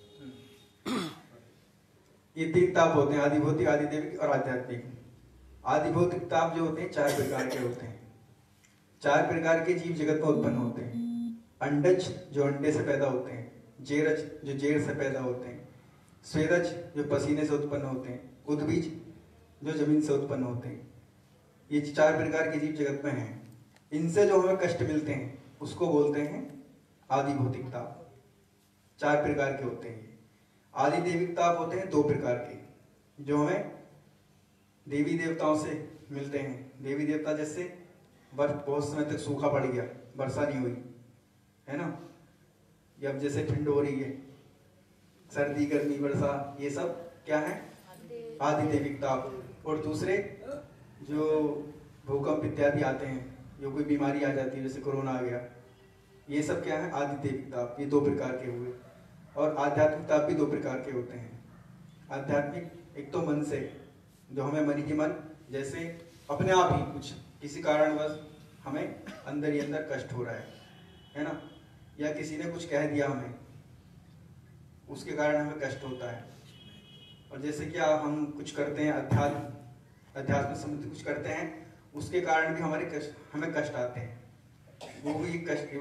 ये 3 ताप होते हैं, आदि भौतिक, आदि दैविक और आध्यात्मिक। आदि भौतिक ताप जो होते हैं 4 प्रकार के होते हैं। 4 प्रकार के जीव जगत में उत्पन्न होते हैं। अंडज जो अंडे से पैदा होते हैं, जेरज जो जेर से पैदा होते हैं, स्वेदज जो पसीने से उत्पन्न होते हैं, उद्बीज जो जमीन से उत्पन्न होते हैं। ये 4 प्रकार के जीव जगत में हैं। इनसे जो हमें कष्ट मिलते हैं उसको बोलते हैं आदि भौतिक ताप। 4 प्रकार के होते हैं। आदि दैविक ताप होते हैं 2 प्रकार के, जो हमें देवी देवताओं से मिलते हैं। देवी देवता जैसे बहुत समय तक सूखा पड़ गया, वर्षा नहीं हुई, है ना, या अब जैसे ठंड हो रही है, सर्दी गर्मी वर्षा, ये सब क्या है आदि दैविक ताप। और दूसरे जो भूकंप इत्यादि आते हैं, जो कोई बीमारी आ जाती है जैसे कोरोना आ गया, ये सब क्या है आदि दैविक ताप। ये 2 प्रकार के हुए। और आध्यात्मिक ताप भी 2 प्रकार के होते हैं। आध्यात्मिक एक तो मन से, जो हमें मन की मन जैसे अपने आप ही कुछ किसी कारणवश हमें अंदर ही अंदर कष्ट हो रहा है ना, या किसी ने कुछ कह दिया हमें, उसके कारण हमें कष्ट होता है। और जैसे क्या हम कुछ करते हैं अध्यात्म संबंधी कुछ करते हैं, उसके कारण भी हमें कष्ट आते हैं, वो भी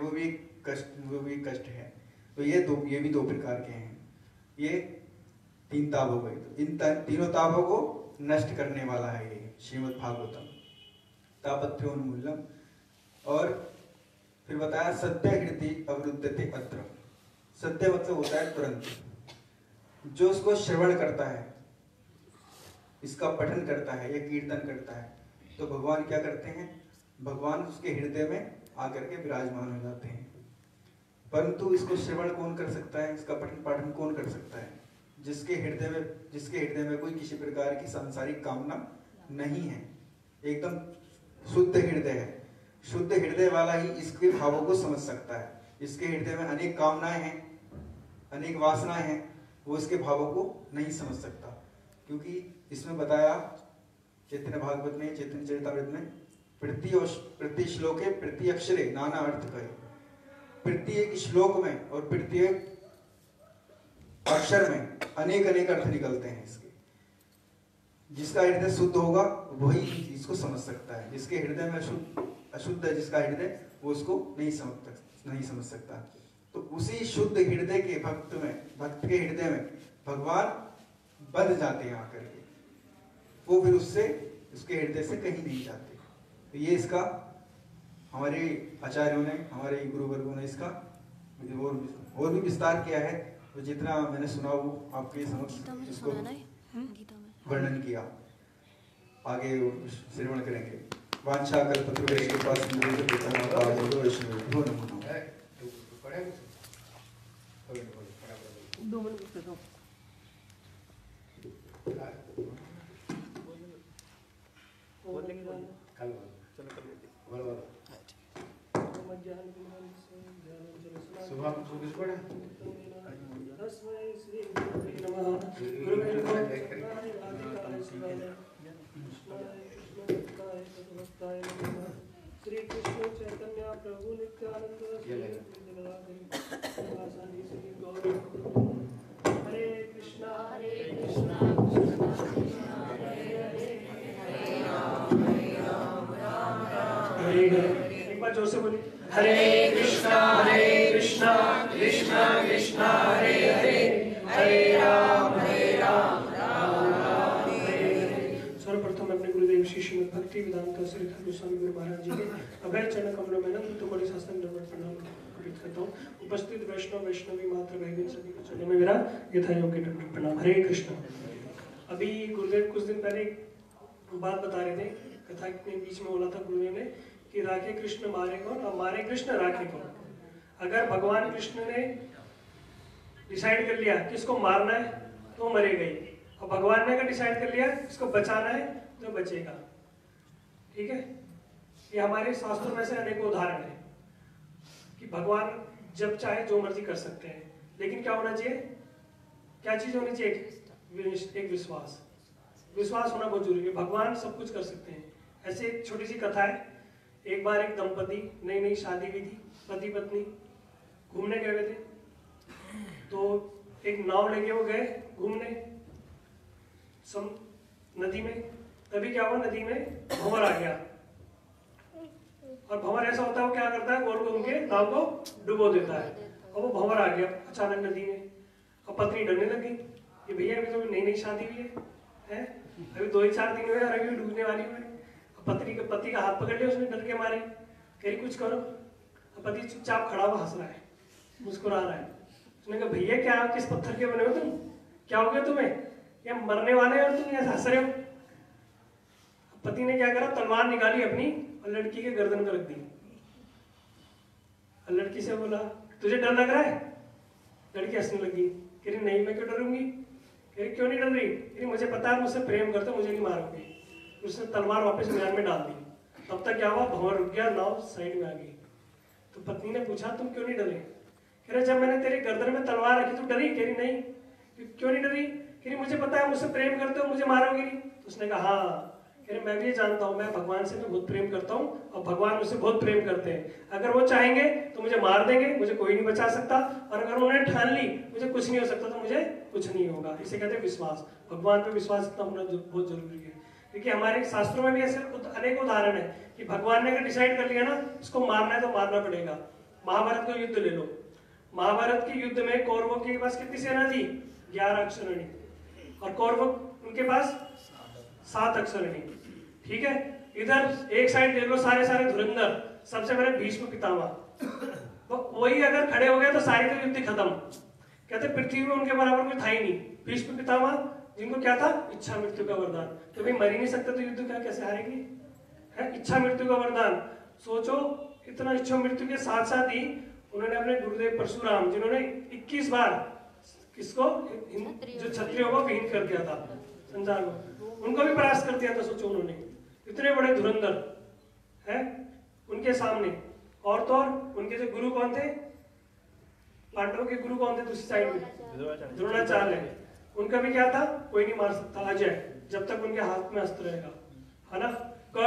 कष्ट है। तो ये भी 2 प्रकार के हैं। ये 3 ताप हो गए। तो इन तीनों तापों को नष्ट करने वाला है ये श्रीमद् भागवतम, तापत्र्योन्मूलनम। और फिर बताया सत्य हृदय अवरुद्धते अत्र। सत्य मतलब होता है तुरंत, जो उसको श्रवण करता है, इसका पठन करता है या कीर्तन करता है, तो भगवान क्या करते हैं, भगवान उसके हृदय में आकर के विराजमान हो जाते हैं। परंतु इसको श्रवण कौन कर सकता है, इसका पठन पाठन कौन कर सकता है, जिसके हृदय में कोई किसी प्रकार की सांसारिक कामना नहीं है, एकदम शुद्ध हृदय है। शुद्ध हृदय वाला ही इसके भावों को समझ सकता है। इसके हृदय में अनेक कामनाएं हैं, अनेक वासनाएं हैं, वो इसके भावों को नहीं समझ सकता। क्योंकि इसमें बताया चैतन्य भागवत में, चैतन्य चरितामृत में, प्रति श्लोके प्रति अक्षरे नाना अर्थ कहे। प्रत्येक श्लोक में और प्रत्येक अक्षर में अनेक अनेक अर्थ निकलते हैं इसके। जिसका हृदय शुद्ध होगा वही इसको समझ सकता है। जिसके हृदय में अशुद्ध है, जिसका हृदय, वो उसको नहीं समझ सकता। तो उसी शुद्ध हृदय के भक्त के हृदय में भगवान बंध जाते हैं आकर के, वो फिर उसके हृदय से कहीं नहीं जाते। तो ये इसका हमारे आचार्यों ने, हमारे गुरु वर्गों ने इसका और भी विस्तार किया है। तो जितना मैंने सुना वो आपके समक्ष इसको वर्णन किया, आगे श्रवण करेंगे। वांछा कल्पतरुभ्यश्च कृपा सिंधुभ्यो नमो नमः। 2 मिनट दे दो। सुबह कुछ पढ़ा श्री कृष्ण चैतन्य प्रभु नित्यानंद हरे कृष्णा एक बार जोर से बोलिए, हरे कृष्णा कृष्णा कृष्णा हरे हरे, हरे राम राम राम हरे। सर्वप्रथम अपने गुरुदेव श्री श्रीमद् भक्ति वेदांत श्री ठाकुर स्वामी गुरु महाराज जी के अभय चरण कमलों में नंद तो बड़े शासन नम्र प्रणाम अर्पित करता हूँ। उपस्थित वैष्णवी मात्र बहन सभी को चरणों में मेरा यथा योग्य दंड प्रणाम। हरे कृष्णा। अभी गुरुदेव कुछ दिन पहले बात बता रहे थे, कथा के बीच में बोला था गुरुदेव ने कि राखे कृष्ण मारे कौन और मारे कृष्ण राखे कौन। अगर भगवान कृष्ण ने डिसाइड कर लिया कि इसको मारना है तो मरेगा ही, और भगवान ने अगर डिसाइड कर लिया इसको बचाना है तो बचेगा। ठीक है, ये हमारे शास्त्रों में से अनेक उदाहरण है कि भगवान जब चाहे जो मर्जी कर सकते हैं, लेकिन क्या होना चाहिए, क्या चीज होनी चाहिए, एक विश्वास। विश्वास होना बहुत जरूरी है, भगवान सब कुछ कर सकते हैं। ऐसे एक छोटी सी कथा है, एक बार एक दंपति नई नई शादी हुई थी, पति पत्नी घूमने गए हुए थे, तो एक नाव लेके वो गए घूमने नदी में। तभी क्या हुआ, नदी में भंवर आ गया, और भंवर ऐसा होता है वो क्या करता है, गोल घूम के नाव को डुबो देता है, और वो भंवर आ गया अचानक नदी में। और पत्नी डरने लगी कि भैया अभी तो नई नई शादी हुई है, अभी 2 ही 4 दिन हुए और अभी डूबने वाली हुई। पति का हाथ पकड़ लिया उसने डर के मारे, कह कुछ करो। पति चुपचाप खड़ा हुआ हंस रहा है, मुस्कुरा रहा है। उसने कहा भैया क्या, किस पत्थर के बने हो तुम, क्या हो गया तुम्हें, ये मरने वाले और तुम ऐसे हंस रहे हो। पति ने क्या करा, तलवार निकाली अपनी और लड़की के गर्दन पर रख दी, और लड़की से बोला तुझे डर लग रहा है। लड़की हंसने लगी, कह रही नहीं मैं क्यों डरूंगी, कह रही क्यों नहीं डर रही, कह रही मुझे पता है मुझसे प्रेम करते हो, मुझे नहीं मारोगे। उसने तलवार वापस म्यान में डाल दी। तब तक क्या हुआ, भंवर रुक गया, नाव साइड में आ गई। तो पत्नी ने पूछा तुम क्यों नहीं डरे, कह रहे जब मैंने तेरे गर्दन में तलवार रखी तो डरी, कह रही नहीं, क्यों नहीं डरी, कह रही मुझे पता है मुझसे प्रेम करते हो, मुझे मारोगे नहीं। तो उसने कहा हाँ, कह रहे मैं भी ये जानता हूँ, मैं भगवान से भी बहुत प्रेम करता हूँ और भगवान मुझसे बहुत प्रेम करते हैं। अगर वो चाहेंगे तो मुझे मार देंगे, मुझे कोई नहीं बचा सकता, और अगर उन्होंने ठान ली मुझे कुछ नहीं हो सकता तो मुझे कुछ नहीं होगा। इसे कहते हैं विश्वास। भगवान पे विश्वास इतना होना बहुत जरूरी है, क्योंकि हमारे शास्त्रों में भी ऐसे अनेक उदाहरण है कि भगवान ने अगर डिसाइड कर लिया ना इसको मारना है तो मारना पड़ेगा। महाभारत का युद्ध ले लो, महाभारत के युद्ध में कौरवों के पास कितनी सेना थी, 11 अक्षौहिणी, और कौरवों उनके पास 7 अक्षौहिणी। ठीक है, इधर एक साइड देख लो सारे धुरंधर, सबसे पहले भीष्म पितामह, तो वही अगर खड़े हो गए तो सारी तो युद्ध खत्म। कहते पृथ्वी में उनके बराबर कोई था ही नहीं। भीष्म पितामह जिनको क्या था, इच्छा मृत्यु का वरदान, तो भाई मर ही नहीं सकते तो युद्ध क्या कैसे हारेगी, है इच्छा मृत्यु का वरदान। सोचो इतना इच्छा मृत्यु के साथ साथ ही उन्होंने अपने गुरुदेव परशुराम, जिन्होंने 21 बार किसको, जो क्षत्रियों को विहीन कर दिया था संसार को, उनको भी परास्त कर दिया था। सोचो उन्होंने, इतने बड़े धुरंधर है उनके सामने। और तो और उनके जो गुरु कौन थे, पांडवों के गुरु कौन थे दूसरी साइड में, द्रोणाचार्य। उनका भी क्या था, कोई नहीं मार सकता अजय, जब तक उनके हाथ में अस्त्र रहेगा, है ना।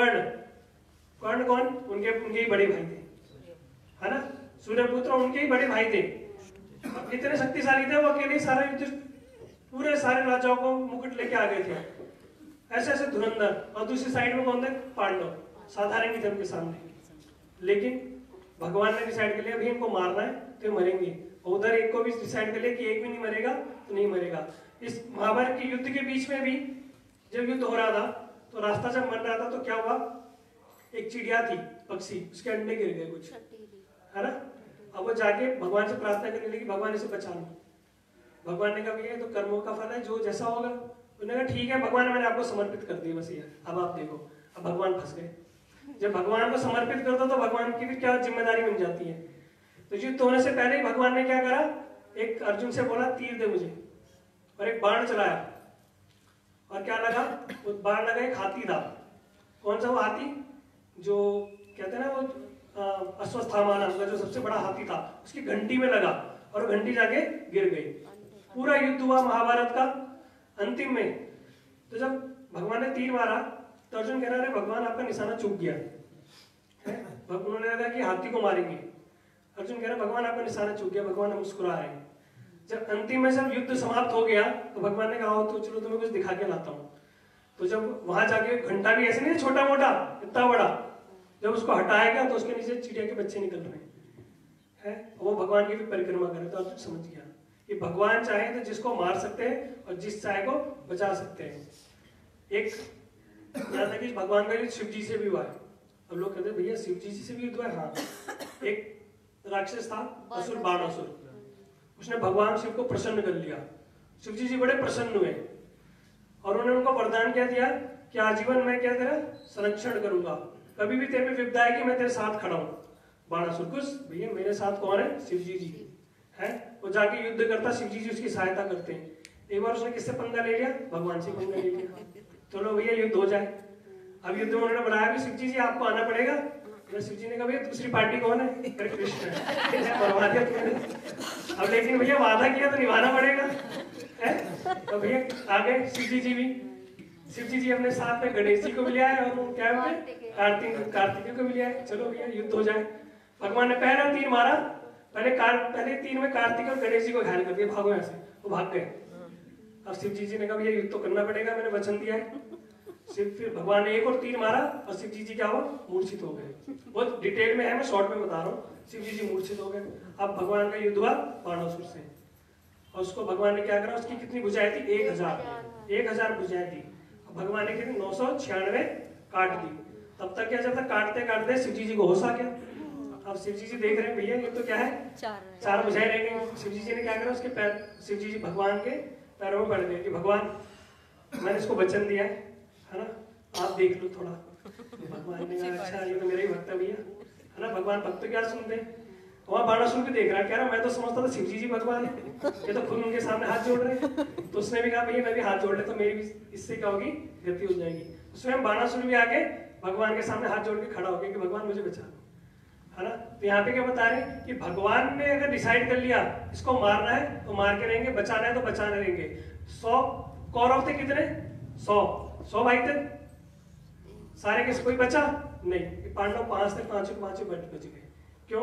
कर्ण कौन, उनके ही बड़े भाई थे, है ना। सूर्यपुत्र उनके ही बड़े भाई थे। इतने शक्तिशाली थे वो, अकेले सारा युद्ध पूरे सारे राजाओं को मुकुट लेके आ गए थे, ऐसे ऐसे धुरंधर। और दूसरी साइड में कौन थे, पांडव, साधारण ही थे उनके सामने। लेकिन भगवान ने डिसाइड कर लिया अभी इनको मारना है तो मरेंगे, और उधर एक को भी डिसाइड कर लिया कि एक भी नहीं मरेगा तो नहीं मरेगा। इस महाभारत के युद्ध के बीच में भी जब युद्ध हो रहा था तो रास्ता जब बन रहा था तो क्या हुआ, एक चिड़िया थी, पक्षी, उसके अंडे गिर गए कुछ, है ना। अब वो जाके भगवान से प्रार्थना करने लगी, भगवान इसे बचा लो। भगवान ने कहा भैया तो कर्मों का फल है, जो जैसा होगा। उन्होंने कहा ठीक है भगवान, मैंने आपको समर्पित कर दिया बस ये, अब आप देखो। अब भगवान फंस गए। जब भगवान को समर्पित कर दो तो भगवान की भी क्या जिम्मेदारी बन जाती है। तो युद्ध होने से पहले ही भगवान ने क्या करा, एक अर्जुन से बोला तीर दे मुझे, और एक बाण चलाया, और क्या लगा, वो बाण लगा एक हाथी था। कौन सा वो हाथी, जो कहते हैं ना वो अश्वत्थामा नाम का जो सबसे बड़ा हाथी था, उसकी घंटी में लगा और घंटी जाके गिर गई। पूरा युद्ध हुआ महाभारत का। अंतिम में तो जब भगवान ने तीर मारा तो अर्जुन कह रहा है भगवान आपका निशाना चूक गया है। उन्होंने कहा कि हाथी को मारेंगे, अर्जुन कह रहा भगवान आपका निशाना चूक गया। भगवान मुस्कुरा रहे हैं। जब अंतिम में जब युद्ध समाप्त हो गया तो भगवान ने कहा तो चलो तुम्हें कुछ दिखा के लाता हूँ। तो जब वहां जाके घंटा भी ऐसे नहीं छोटा मोटा, इतना बड़ा, जब उसको हटाया गया तो उसके नीचे चिड़िया के बच्चे निकल रहे हैं, वो भगवान की भी परिक्रमा कर रहे। तो अर्जुन समझ गया कि भगवान चाहे तो जिसको मार सकते हैं और जिस चाहे को बचा सकते हैं। एक यहाँ तक कि भगवान का युद्ध शिव जी से भी हुआ है। अब लोग कहते हैं भैया शिव जी से भी युद्ध हुआ है। हाँ, एक राक्षस था असुर, बाणासुर, उसने भगवान शिव को प्रसन्न कर लिया। शिव जी बड़े प्रसन्न हुए और उन्होंने उनको वरदान क्या दिया कि आजीवन मैं क्या तेरा संरक्षण करूंगा, कभी भी तेरे पे विपदा आएगी मैं तेरे साथ खड़ा हूँ। बाणासुर कुछ भैया मेरे साथ कौन है, शिव जी है। वो जाके युद्ध करता, शिव जी उसकी सहायता करते हैं। एक बार उसने किससे पंगा ले लिया, भगवान से पंगा ले लिया। चलो भैया युद्ध हो जाए। अब युद्ध में उन्होंने बनाया कि शिव जी आपको आना पड़ेगा, तो शिव जी ने कहा भैया दूसरी पार्टी कौन है? अरे कृष्ण है। मरवा दिया तुमने। अब लेकिन भैया वादा किया तो निभाना पड़ेगा है? तो भैया आ गए शिव जी भी। शिव जी अपने साथ में गणेश जी को भी ले आए और वो क्या है कार्तिकेय को भी ले आए। चलो भैया युद्ध हो जाए। भगवान ने पहला तीर मारा, पहले तीर में कार्तिक और गणेश जी को घायल कर दिया, भागो यहाँ से। वो भाग गए। अब शिव जी ने कहा भैया युद्ध तो करना पड़ेगा, मैंने वचन दिया है। फिर भगवान ने एक और तीर मारा और शिव जी क्या हुआ? मूर्छित हो गए। बहुत डिटेल में है, मैं शॉर्ट में बता रहा हूँ। शिव जी मूर्छित हो गए। अब भगवान का युद्ध हुआ बाणासुर से और उसको भगवान ने क्या करा? उसकी कितनी भुजाएं थी? 1000 भुजाएं थी। भगवान ने कितनी 996 काट दी। तब तक क्या, जब तक काटते काटते शिव जी को होश आ गया। अब शिव जी देख रहे हैं भैया ये तो क्या है, 4 भुजाएं रह गई। शिव जी ने क्या करा? उसके पैर, शिव जी भगवान के पैरों में पड़ गए कि भगवान मैंने इसको वचन दिया है ना, आप देख लो थोड़ा। भगवान ने कहा अच्छा ये तो मेरा ही भक्त है भैया, है ना। भगवान भक्त क्या सुनते हैं। वहाँ बाणासुर भी देख रहा है, कह रहा मैं तो समझता था शिव जी भगवान है, ये तो खुद उनके सामने हाथ जोड़ रहे हैं। तो उसने भी कहा भैया मैं भी हाथ जोड़ ले तो मेरी भी इससे क्या होगी, गति हो जाएगी। स्वयं बाणासुर भी आके भगवान के सामने हाथ जोड़ के खड़ा हो गया कि भगवान मुझे बचा लो, है ना। तो यहाँ पे क्या बता रहे हैं कि भगवान ने अगर डिसाइड कर लिया इसको मारना है तो मार के रहेंगे, बचाना है तो बचाने रहेंगे। 100 कौरव थे, कितने? 100 भाई थे सारे के, कोई बचा नहीं। पांडव 5 थे, 5 बच गए। क्यों?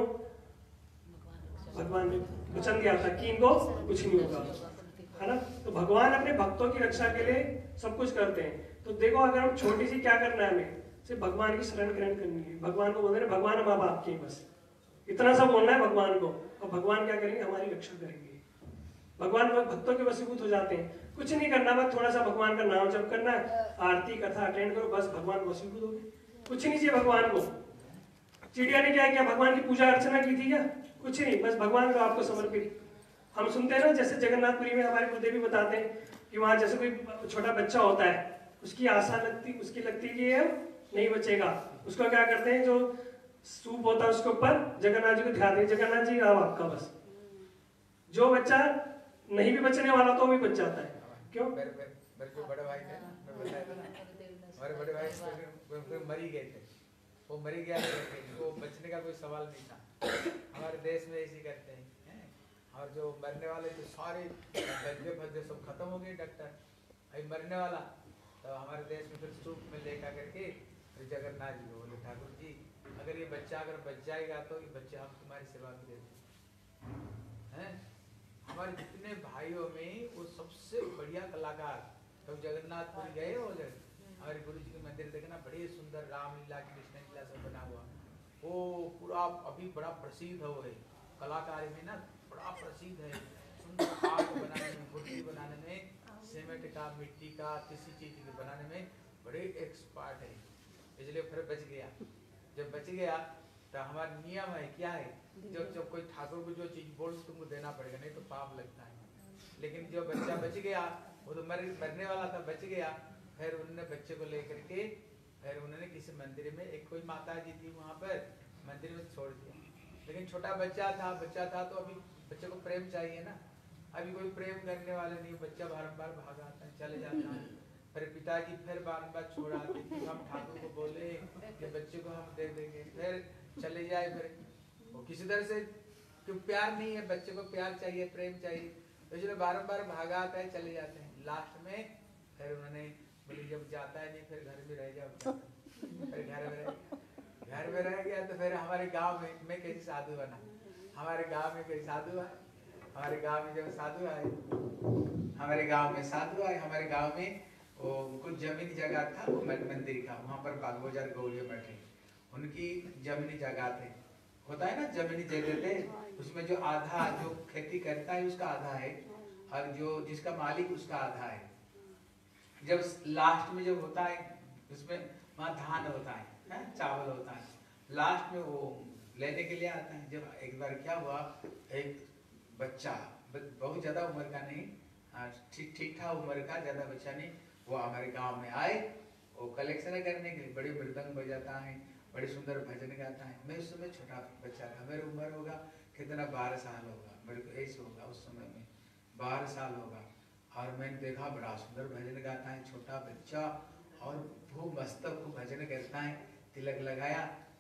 भगवान ने वचन दिया था कि इनको कुछ नहीं होगा, है ना। तो भगवान अपने भक्तों की रक्षा के लिए सब कुछ करते हैं। तो देखो अगर हम छोटी सी क्या करना है, हमें सिर्फ भगवान की शरण ग्रहण करनी है। भगवान को बोल रहे भगवान हम आपके हैं, बस इतना सा बोलना है भगवान को, और भगवान क्या करेंगे? हमारी रक्षा करेंगे। भगवान भक्तों के वशीभूत हो जाते हैं। कुछ नहीं करना, बस थोड़ा सा भगवान का नाम जप करना है, आरती कथा अटेंड करो, बस भगवान वशीभूत हो गए। कुछ नहीं चाहिए भगवान को। चिड़िया ने क्या किया? भगवान की पूजा अर्चना की थी क्या? कुछ नहीं, बस भगवान को आपको समर्पित। हम सुनते हैं ना, जैसे जगन्नाथपुरी में हमारे गुरुदेव भी बताते हैं कि वहां जैसे कोई छोटा बच्चा होता है, उसकी आशा लगती कि ये नहीं बचेगा, उसको क्या करते हैं, जो सूप होता है उसके ऊपर जगन्नाथ जी को ध्यान दें, जगन्नाथ जी आओ आपका। बस जो बच्चा नहीं भी बचने वाला तो भी बच जाता है। क्यों? मेरे जो बड़े भाई थे, हमारे बड़े भाई मरी गए थे, वो मरी गया, वो बचने का कोई सवाल नहीं था। हमारे देश में ऐसे करते हैं, और जो मरने वाले जो सारे भद्दे सब खत्म हो गए, डॉक्टर अभी मरने वाला, तो हमारे देश में फिर सूप में लेकर करके जगन्नाथ जी को बोले ठाकुर जी अगर ये बच्चा अगर बच जाएगा तो ये बच्चे हम तुम्हारी सेवा भी देते हैं। हमारे जितने भाइयों में वो सबसे बढ़िया कलाकार तो जगन्नाथपुरी गए हो, हमारे गुरु जी के मंदिर देखना, बड़े सुंदर रामलीला कृष्ण लीला सब बना हुआ, वो पूरा अभी बड़ा प्रसिद्ध है। वो है कलाकारी में ना बड़ा प्रसिद्ध है, सुंदर आर्ट बनाने में, मूर्ति बनाने में, सीमेंट का, मिट्टी का, किसी चीज के बनाने में बड़े एक्सपर्ट है। इसलिए फिर बच गया। जब बच गया तो हमारा नियम है क्या है, जब कोई ठाकुर को जो चीज बोल तुमको देना पड़ेगा, नहीं तो पाप लगता है। लेकिन जो बच्चा बच गया वो तो मरने वाला था, बच गया। फिर उन्होंने बच्चे को लेकर के फिर उन्होंने किसी मंदिर में, एक कोई माता जी थी वहां पर मंदिर में छोड़ दिया। लेकिन छोटा बच्चा था तो अभी बच्चे को प्रेम चाहिए ना, अभी कोई प्रेम करने वाले नहीं, बच्चा बारम्बार भागा आता है, चले जाता है। फिर पिताजी फिर बारम्बार छोड़ आते कि हम ठाकुर को बोले कि बच्चे को हम दे देंगे, फिर चले जाए। फिर वो किसी तरह से क्यों प्यार नहीं है, बच्चे को प्यार चाहिए, प्रेम चाहिए, तो इसलिए बारम्बार भागा आता है, चले जाते हैं। लास्ट में फिर उन्होंने बोले जब जाता है नहीं फिर घर में रह जाओ, फिर घर में रह गया। तो फिर हमारे गांव में कैसे साधु बना, हमारे गांव में कैसे साधु आए, हमारे गांव में जब साधु आए, हमारे गांव में वो कुछ जमीनी जगह था, वो मंदिर का, वहाँ पर बागोजार गौरी मठ है, उनकी जमीनी जगह थे, होता है ना जमीनी जगह थे, उसमें जो आधा जो खेती करता है उसका आधा है, और जो जिसका मालिक उसका आधा है। जब लास्ट में जब होता है उसमें वहाँ धान होता है, चावल होता है, लास्ट में वो लेने के लिए आता है। जब एक बार क्या हुआ, एक बच्चा बहुत ज्यादा उम्र का नहीं, ठीक ठाक उम्र का, ज्यादा बच्चा नहीं, वो हमारे गांव में आए, वो कलेक्शन करने के लिए बड़े मृदंग बजाता है, बड़े सुंदर भजन गाता है। मैं उस समय छोटा बच्चा था, मेरी उम्र होगा कितना 12 साल होगा, मेरे को ऐसे होगा उस समय में 12 साल होगा, और मैंने देखा बड़ा सुंदर भजन गाता है छोटा बच्चा, और वो मस्तक को भजन करता है, तिलक लगाया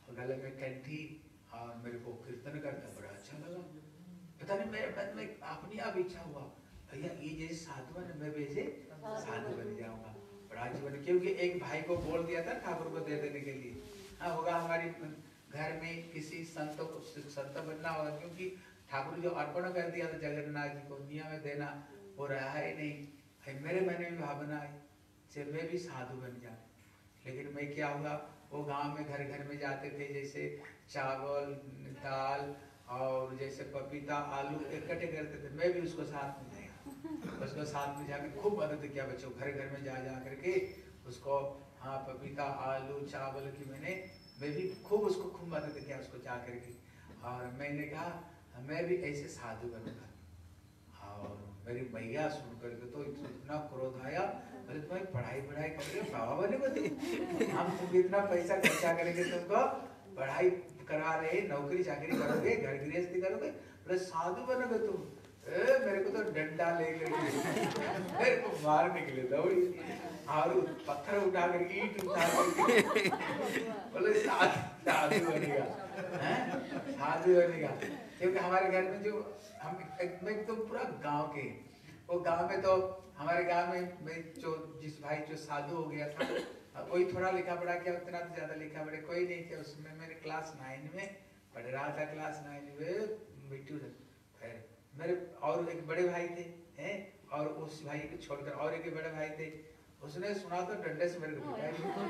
और गले में कंठी, और मेरे को कीर्तन करता बड़ा अच्छा लगा। पता नहीं मेरे मन में अपनी अब इच्छा हुआ, भैया ये जैसे साधु है मैं वैसे साधु बन जाऊंगा, बड़ा जीवन। क्योंकि एक भाई को बोल दिया था ठाकुर को दे देने के लिए, हाँ होगा हमारी घर में किसी संत को संत बनना होगा, क्योंकि ठाकुर जो अर्पण कर दिया था जगन्नाथ जी को नियम में देना वो रहा ही नहीं। मेरे मन में भावना आई जब मैं भी साधु बन जाऊं, लेकिन मैं क्या हुआ, वो गांव में घर घर में जाते थे, जैसे चावल दाल और जैसे पपीता आलू इकट्ठे करते थे, मैं भी उसको साथ में जाएगा, उसको साथ में जाकर खूब मदद किया बच्चों, घर घर में जा जा करके उसको, हाँ पपीता आलू चावल की मैं भी खूब उसको खूब मदद किया उसको जा करके। और मैंने कहा मैं भी ऐसे साधु बनूंगा। और मेरी मैया सुन करके तो इतना क्रोध आया, बोले तुम्हें पढ़ाई कर रहे हो बाबा बने को, हम तुम इतना पैसा खर्चा करेंगे, तुमको पढ़ाई करवा रहे, नौकरी चाकरी करोगे, घर गृहस्थी करोगे, बोले साधु बनोगे तुम। मेरे को तो डंडा लेकर मेरे को मारने के लिए दौड़ी, और पत्थर उठा कर ईंट उठा कर बोले साधु बनेगा, साधु बनेगा। क्योंकि हमारे घर में जो हम एकदम तो पूरा गांव के, वो गांव में तो हमारे गांव में मैं जो जिस भाई जो साधु हो गया था, कोई थोड़ा लिखा पढ़ा किया, उतना तो ज्यादा लिखा पढ़ा कोई नहीं थे उसमें। मैंने क्लास 9 में पढ़ रहा था, क्लास 9 में बिट्टू फिर मेरे और एक बड़े भाई थे हैं, और उस भाई को छोड़कर और एक बड़े भाई थे, उसने सुना तो डंडे से मेरे को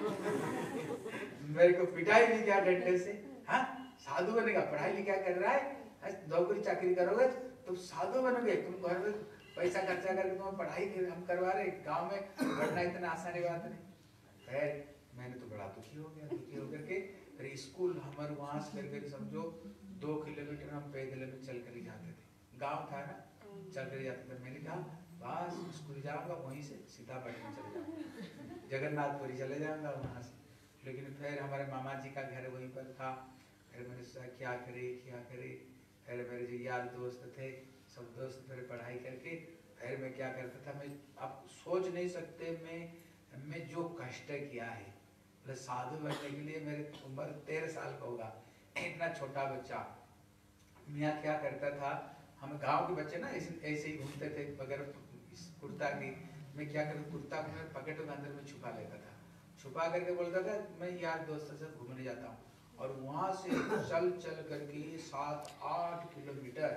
पिटाई भी किया डंडे से। हाँ साधु बनेगा, पढ़ाई लिखा कर रहा है, नौकरी चाकरी करोगे तुम साधु बनोगे, तुम घर में पैसा खर्चा करके तुम पढ़ाई हम करवा रहे, गांव में पढ़ना इतना आसानी बात नहीं। खैर मैंने तो बड़ा दुखी हो गया, दुखी होकर के फिर स्कूल हमारे वहां से करके समझो 2 किलोमीटर हम पैदल में चल कर जाते थे, गांव था ना, चल कर जाते थे। मैंने कहा बस स्कूल जाऊंगा, वहीं से सीतापट्टी चले जाऊंगा, जगन्नाथपुरी चले जाऊंगा वहां से। लेकिन फिर हमारे मामा जी का घर वहीं पर था, फिर मैंने सोचा क्या करे। फिर मेरे जो यार दोस्त थे सब दोस्त फिर पढ़ाई करके, फिर मैं क्या करता था, मैं आप सोच नहीं सकते मैं जो कष्ट किया है, मतलब साधु बनने के लिए मेरे उम्र 13 साल का होगा, इतना छोटा बच्चा। मैं क्या करता था, हम गांव के बच्चे ना ऐसे ही घूमते थे बगैर कुर्ता की, मैं क्या करता कुर्ता को मैं पॉकेट के अंदर में छुपा लेता था, छुपा करके बोलता था मैं यार दोस्तों से घूमने जाता हूँ, और वहां से चल करके 7-8 किलोमीटर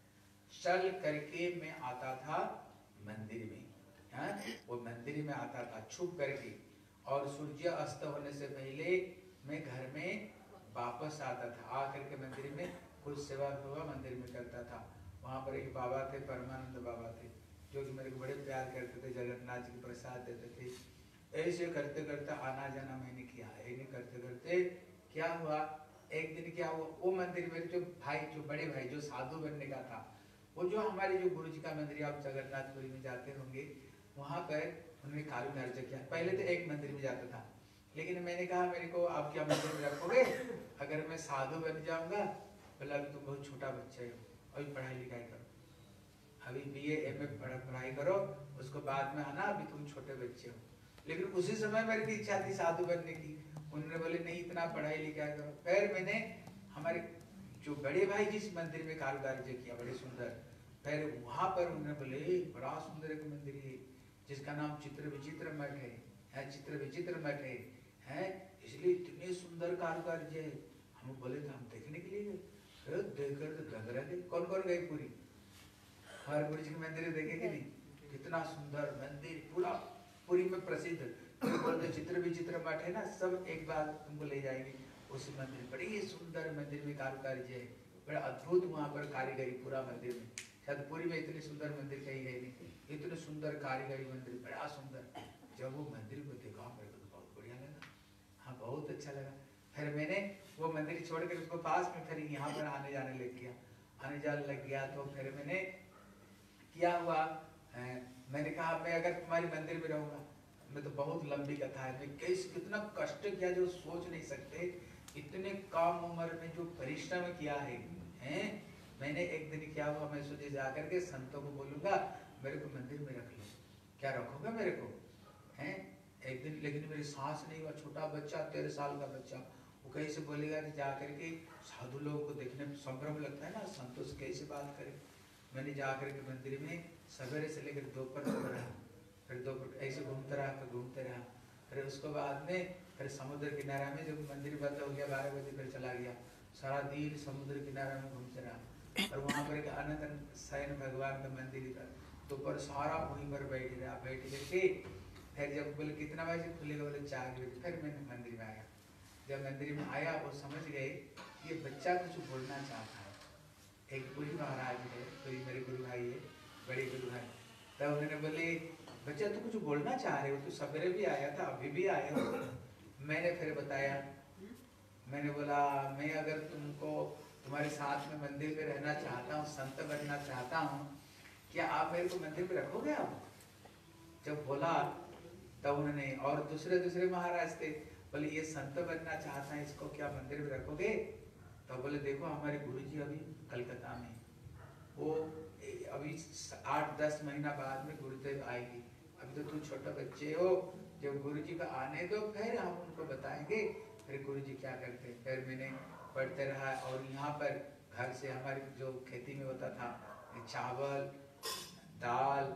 चल करके मैं आता था मंदिर में, हाँ वो मंदिर में आता था छुप करके, और सूर्य अस्त होने से पहले मैं घर में वापस आता था, आकर के मंदिर में कुछ सेवा मंदिर में करता था। वहाँ पर एक बाबा थे, परमानंद बाबा थे, जो कि मेरे को बड़े प्यार करते थे, जगन्नाथ जी के प्रसाद देते थे। ऐसे करते करते आना जाना मैंने किया, ऐसे करते करते क्या हुआ, एक दिन क्या हुआ, वो मंदिर मेरे जो भाई, जो बड़े भाई जो साधु बनने का था, वो जो हमारे जो गुरु जी का मंदिर आप जगन्नाथपुरी में जाते होंगे, वहाँ पर उन्होंने कारुकार्य किया। पहले तो एक मंदिर में जाता था, लेकिन मैंने कहा मेरे को आप क्या मंदिर में रखोगे, अगर मैं साधु बन जाऊंगा, बोला अभी तुम बहुत छोटा बच्चा है, अभी पढ़ाई लिखाई करो, अभी BA MA पढ़ाई करो, उसको बाद में आना, अभी तुम छोटे बच्चे हो। लेकिन उसी समय मेरी इच्छा थी साधु बनने की, उन्होंने बोले नहीं इतना पढ़ाई लिखाई करो। फिर मैंने हमारे जो बड़े भाई जिस मंदिर में कारुकार्य किया बड़े सुंदर, फिर वहां पर उन्होंने बोले बड़ा सुंदर एक मंदिर है जिसका नाम चित्र विचित्र मठ है, चित्र विचित्र मठ है, इसलिए इतने सुंदर कारुकार्य है। हम बोले तो हम देखने के लिए गए, देखकर तो दंग रह गए। कौन कौन गए पूरी, हमारे गुरु जी के मंदिर देखे कि नहीं, कितना सुंदर मंदिर, पूरा पूरी में प्रसिद्ध। बोलते चित्र विचित्र मठ है ना, सब एक बार तुमको ले जाएंगे उस मंदिर, बड़ी सुंदर मंदिर में कारुकार्य है, बड़ा अद्भुत वहाँ पर कारीगरी पूरा मंदिर में, शायद पूरी में इतनी सुंदर मंदिर कहीं है नहीं, इतने सुंदर कारीगरी मंदिर, बड़ा सुंदर। जब वो मंदिर को देखा मेरे को तो बहुत बढ़िया लगा, हाँ बहुत अच्छा लगा। फिर मैंने वो मंदिर छोड़कर उसको पास में फिर यहाँ पर आने जाने लग गया, तो फिर मैंने क्या हुआ, मैंने कहा मैं अगर तुम्हारी मंदिर में रहूंगा, मैं तो बहुत लंबी कथा है, मैं कैसे कितना कष्ट किया जो सोच नहीं सकते, इतने कम उम्र में जो परिश्रम किया है, मैंने एक दिन क्या हुआ, मैं सोचे जाकर के संतों को बोलूंगा मेरे को मंदिर में रख लो, क्या रखोगे मेरे को, हैं एक दिन। लेकिन मेरी सांस नहीं हुआ, छोटा बच्चा 13 साल का बच्चा, वो कैसे बोलेगा कि जा करके साधु लोगों को देखने में संभ्रम लगता है ना, संतोष कैसे बात करे। मैंने जा करके मंदिर में सवेरे से लेकर दोपहर तक रहा, फिर दोपहर ऐसे घूमते रहा, फिर उसके बाद में फिर समुद्र किनारा में जब मंदिर बंद हो गया 12 बजे फिर चला गया, सारा दिन समुद्र किनारा में घूमते रहा। और वहाँ पर एक अनंत शयन भगवान का मंदिर था, तो पर सारा वहीं पर बैठ करके फिर जब बोले कितना बजे खुलेगा, बोले 4 बजे। फिर मैंने मंदिर में आया, जब मंदिर में आया वो समझ गए ये बच्चा कुछ बोलना चाहता है। एक गुरु महाराज है, कोई मेरे गुरु भाई है, बड़े गुरु भाई, तब उन्होंने बोले बच्चा तू कुछ बोलना चाह रहे हो, तू सवेरे भी आया था अभी भी आया हो। मैंने फिर बताया, मैंने बोला मैं अगर तुमको तुम्हारे साथ में मंदिर में रहना चाहता हूँ, संत बनना चाहता हूँ, क्या आप मेरे को मंदिर में रखोगे आप? जब बोला तब उन्होंने, और दूसरे महाराज थे, बोले ये संत बनना चाहता है, इसको क्या मंदिर में रखोगे? तो बोले देखो हमारे गुरुजी अभी कलकत्ता में, वो अभी 8-10 महीना बाद में गुरुदेव आएगी, अभी तो तुम छोटे बच्चे हो, जब गुरुजी का आने दो फिर हम उनको बताएंगे फिर गुरुजी क्या करते। फिर मैंने पढ़ते रहा, और यहाँ पर घर से हमारी जो खेती में होता था चावल दाल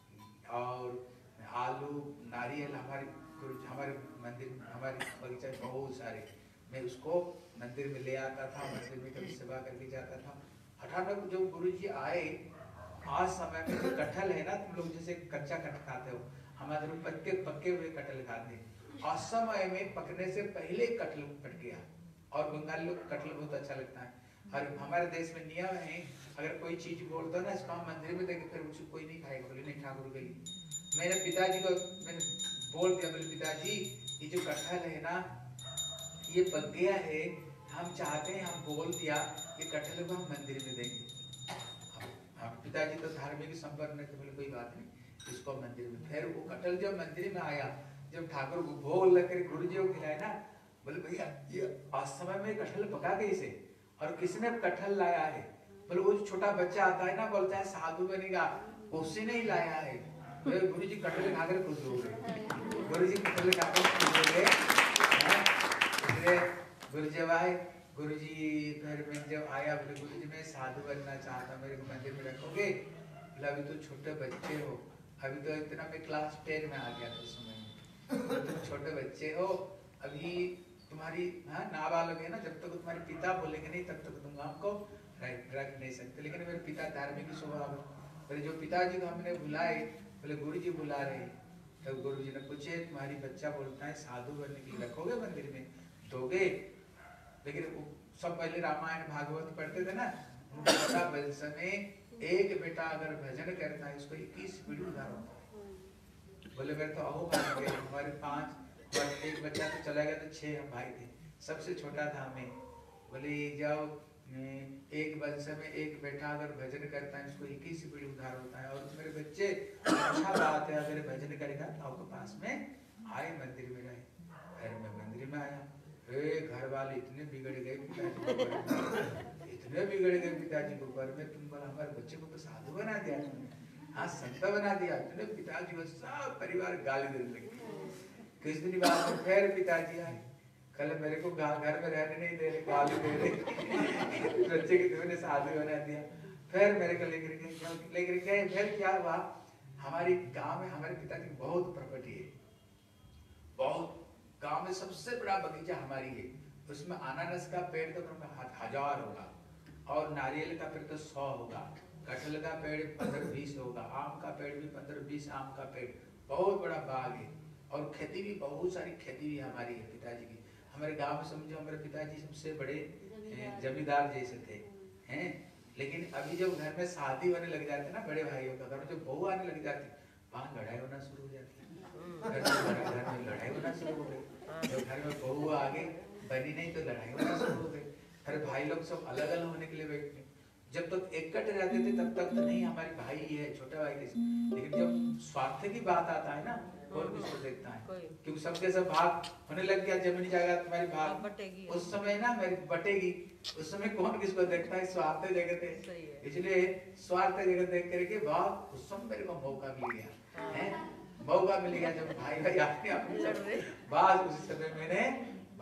और आलू नारियल, हमारे मंदिर हमारे बगीचा में बहुत सारे, मैं उसको मंदिर में ले आता था, मंदिर में कभी सेवा करके जाता था। अचानक जो गुरुजी आए, आज समय में जो कटहल है ना, तुम लोग जैसे कच्चा कटहल खाते हो, हमारे लोग पक्के हुए कटहल खाते हैं, आज समय में पकने से पहले कटहल पक गया। और बंगाली लोग कटहल बहुत अच्छा लगता है। और हमारे देश में नियम है, अगर कोई चीज बोल दो ना इसको हम मंदिर में देंगे, फिर उसको कोई नहीं खाएगा, बोले नहीं ठाकुर के लिए। मेरे पिताजी को मैंने बोल दिया, बोले पिताजी ये जो कटहल है ना ये पक गया है, हम चाहते हैं, हम बोल दिया ये कटहल को हम मंदिर में देंगे। हम पिताजी तो धार्मिक संपर्क में थे, बोले कोई बात नहीं इसको मंदिर में। फिर वो कटहल जब मंदिर में आया, जब ठाकुर को भोग लगकर गुरु जी को खिलाया ना, बोले भैया ये आज समय में कटहल पका कैसे, और किसने कटहल लाया है? बोले वो जो छोटा बच्चा आता है ना, बोलता है साधु बनेगा, उसी ने ही लाया है। गुरु जी कटहल खाकर खुश हो गए, गुरु जी कटहल खाकर खुश हो गए। गुरु जब आए, गुरु जी फिर मैं जब आया, बोले गुरु जी मैं साधु बनना चाहता, मेरे को मंदिर में रखोगे? बोले अभी तो छोटे बच्चे हो, अभी तो इतना मैं क्लास 10 में आ गया था उस समय में, तो तुम छोटे बच्चे हो, अभी तुम्हारी नाबालग है ना, जब तक तुम्हारे पिता बोलेंगे नहीं तब तक तुम हमको रख नहीं सकते। लेकिन मेरे पिता धार्मिक स्वभाव है, बोले जो पिताजी को हमने बुलाए, बोले गुरु जी बुला रहे। तब गुरु जी ने पूछे तुम्हारी बच्चा बोलता है साधु बनने के लिए रखोगे मंदिर में, दोगे? लेकिन सब पहले रामायण भागवत पढ़ते थे ना, उनको पता वंश में एक बेटा अगर भजन करता है उसको 21 पीढ़ी उधार होता है। बोले मेरे तो अहो भाग गए, हमारे 5, एक बच्चा तो चला गया, तो 6 हम भाई थे, सबसे छोटा था मैं। बोले जब एक वंश में एक बेटा अगर भजन करता है उसको 21 पीढ़ी उधार होता है, और मेरे बच्चे अच्छा बात है अगर भजन करेगा तो आपके पास में आए मंदिर में रहे। फिर मैं मंदिर में आया, घर वाले इतने बिगड़ गए इतने बिगड़ गए पिताजी को, पर में तुम बोला हमारे बच्चे को तो साधु बना दिया तुमने, हाँ संत बना दिया तुमने। पिताजी को सब परिवार गाली देने लगे। कुछ दिन बाद में फिर पिताजी आए, कल मेरे को घर में रहने नहीं दे रहे, गाली दे रहे, बच्चे की तुमने साधु बना दिया। फिर मेरे को लेकर गए, फिर क्या हुआ, हमारी गांव में हमारे पिताजी की बहुत प्रॉपर्टी है, बहुत, गांव में सबसे बड़ा बगीचा हमारी है, उसमें अनानास का पेड़ तो 1000 होगा, और नारियल का पेड़ तो 100 होगा, कटहल का पेड़ 15-20 होगा, आम का पेड़ भी 15-20 आम का पेड़, बहुत बड़ा बाग है। और खेती भी बहुत सारी खेती भी हमारी है पिताजी की। हमारे गांव में समझो हमारे पिताजी सबसे बड़े जमींदार जैसे थे, हैं। लेकिन अभी जब घर में शादी होने लग जाते ना बड़े भाइयों का, घर में जब बहू आने लग जाती, वहाँ लड़ाई होना शुरू हो जाती है, घर में लड़ाई होना शुरू हो गई। जब घर में बहू आगे बनी नहीं तो लड़ाई होना शुरू हो गई। फिर भाई लोग सब अलग अलग होने के लिए बैठे। जब तक इकट्ठे रहते थे तब तक तो नहीं, हमारे भाई है, छोटा भाई कैसे, लेकिन जब स्वार्थ की बात आता है ना, कौन किसको देखता है, क्योंकि सबके सब भाग होने लग गया, जमीन जाएगा तुम्हारी भाग बटेगी, उस समय ना मेरी बटेगी, उस समय कौन किसको देखता है, स्वार्थ जगत है। इसलिए स्वार्थ जगत देख करके भाग, उस समय मेरे को मौका मिल गया, मौका मिल गया जब भाई भाई अपने अपने बात, उस समय मैंने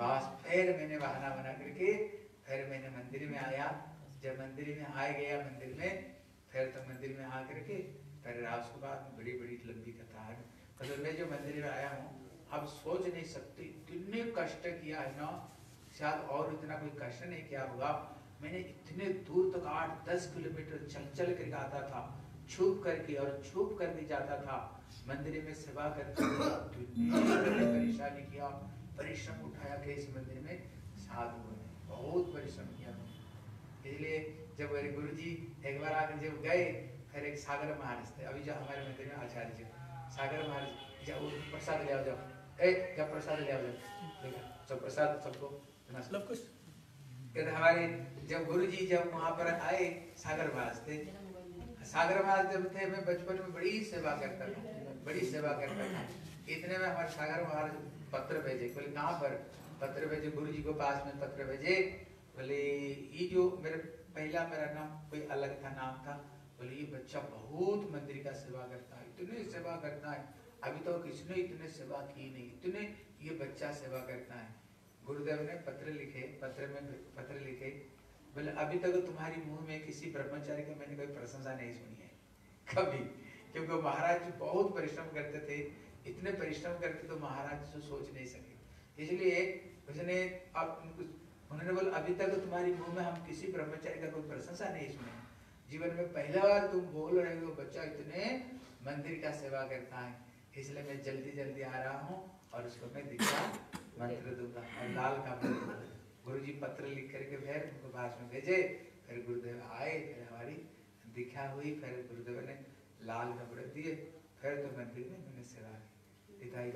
बस फिर मैंने बहाना बना करके फिर मैंने मंदिर में आया। जब मंदिर में आ गया मंदिर में, फिर तो मंदिर में आ करके फिर रात के बाद बड़ी बड़ी लंबी कथा है। मतलब मैं जो मंदिर में आया हूँ, अब सोच नहीं सकती इतने कष्ट किया है ना, शायद और इतना कोई कष्ट नहीं किया होगा। मैंने इतने दूर तक 8-10 किलोमीटर चल चल करके आता था, छुप करके और छुप करके जाता था मंदिर में सेवा करते हुए। परेशानी किया, परिश्रम उठाया कि इस मंदिर में साधुओं ने बहुत परिश्रम किया। इसलिए जब मेरे गुरु जी एक बार आकर जब गए, फिर एक सागर महाराज थे, अभी जो हमारे मंदिर में आचार्य जी सागर महाराज, जाओ प्रसाद ले आओ, जाओ जब प्रसाद ले आओ, देखा सब प्रसाद सबको मतलब कुछ। हमारे जब गुरु जी जब वहाँ पर आए, सागर महाराज थे। सागर महाराज जब थे, मैं बचपन में बड़ी सेवा करता था, बड़ी सेवा करता था। इतने में हमारे सागर महाराज पत्र भेजे, बोले कहाँ पर पत्र भेजे, गुरु जी को पास में पत्र भेजे। बोले ये जो मेरा नाम कोई अलग था, नाम था। बोले ये बच्चा बहुत मंदिर का सेवा करता है, इतने सेवा करता है, अभी तो किसने इतने सेवा की नहीं, इतने ये बच्चा सेवा करता है। गुरुदेव ने पत्र लिखे, पत्र लिखे, बोले अभी तक तुम्हारी मुंह में किसी ब्रह्मचारी का मैंने कोई प्रशंसा नहीं सुनी है कभी, क्योंकि महाराज जी बहुत परिश्रम करते थे, इतने परिश्रम करते तो महाराज जी सोच नहीं सके। इसलिए उसने उन्होंने बोला अभी तक तुम्हारी मुंह में हम किसी ब्रह्मचारी का कोई प्रशंसा नहीं सुने, जीवन में पहला बार तुम बोल रहे हो बच्चा इतने मंदिर का सेवा करता है। इसलिए मैं जल्दी जल्दी आ रहा हूँ और उसको मैं दीक्षा मंत्र दूंगा और लाल कपड़े दूंगा। गुरुजी पत्र लिख करके फिर उनको पास में भेजे, फिर गुरुदेव आए, फिर हमारी दीक्षा हुई, फिर गुरुदेव ने लाल कपड़े दिए, फिर तो मंदिर में मैंने सेवा की। दिखाई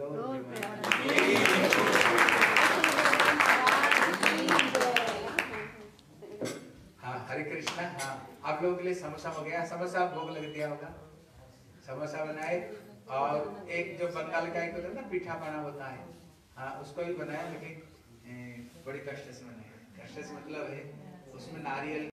हाँ, हरे कृष्णा। हाँ, आप लोगों के लिए समोसा हो गया, समोसा भोग लग दिया होगा, समोसा बनाए। और एक जो बंगाल का एक होता है ना पीठा बना होता है, हाँ उसको भी बनाया, लेकिन बड़ी कष्ट से बनाया। कष्ट से मतलब है उसमें नारियल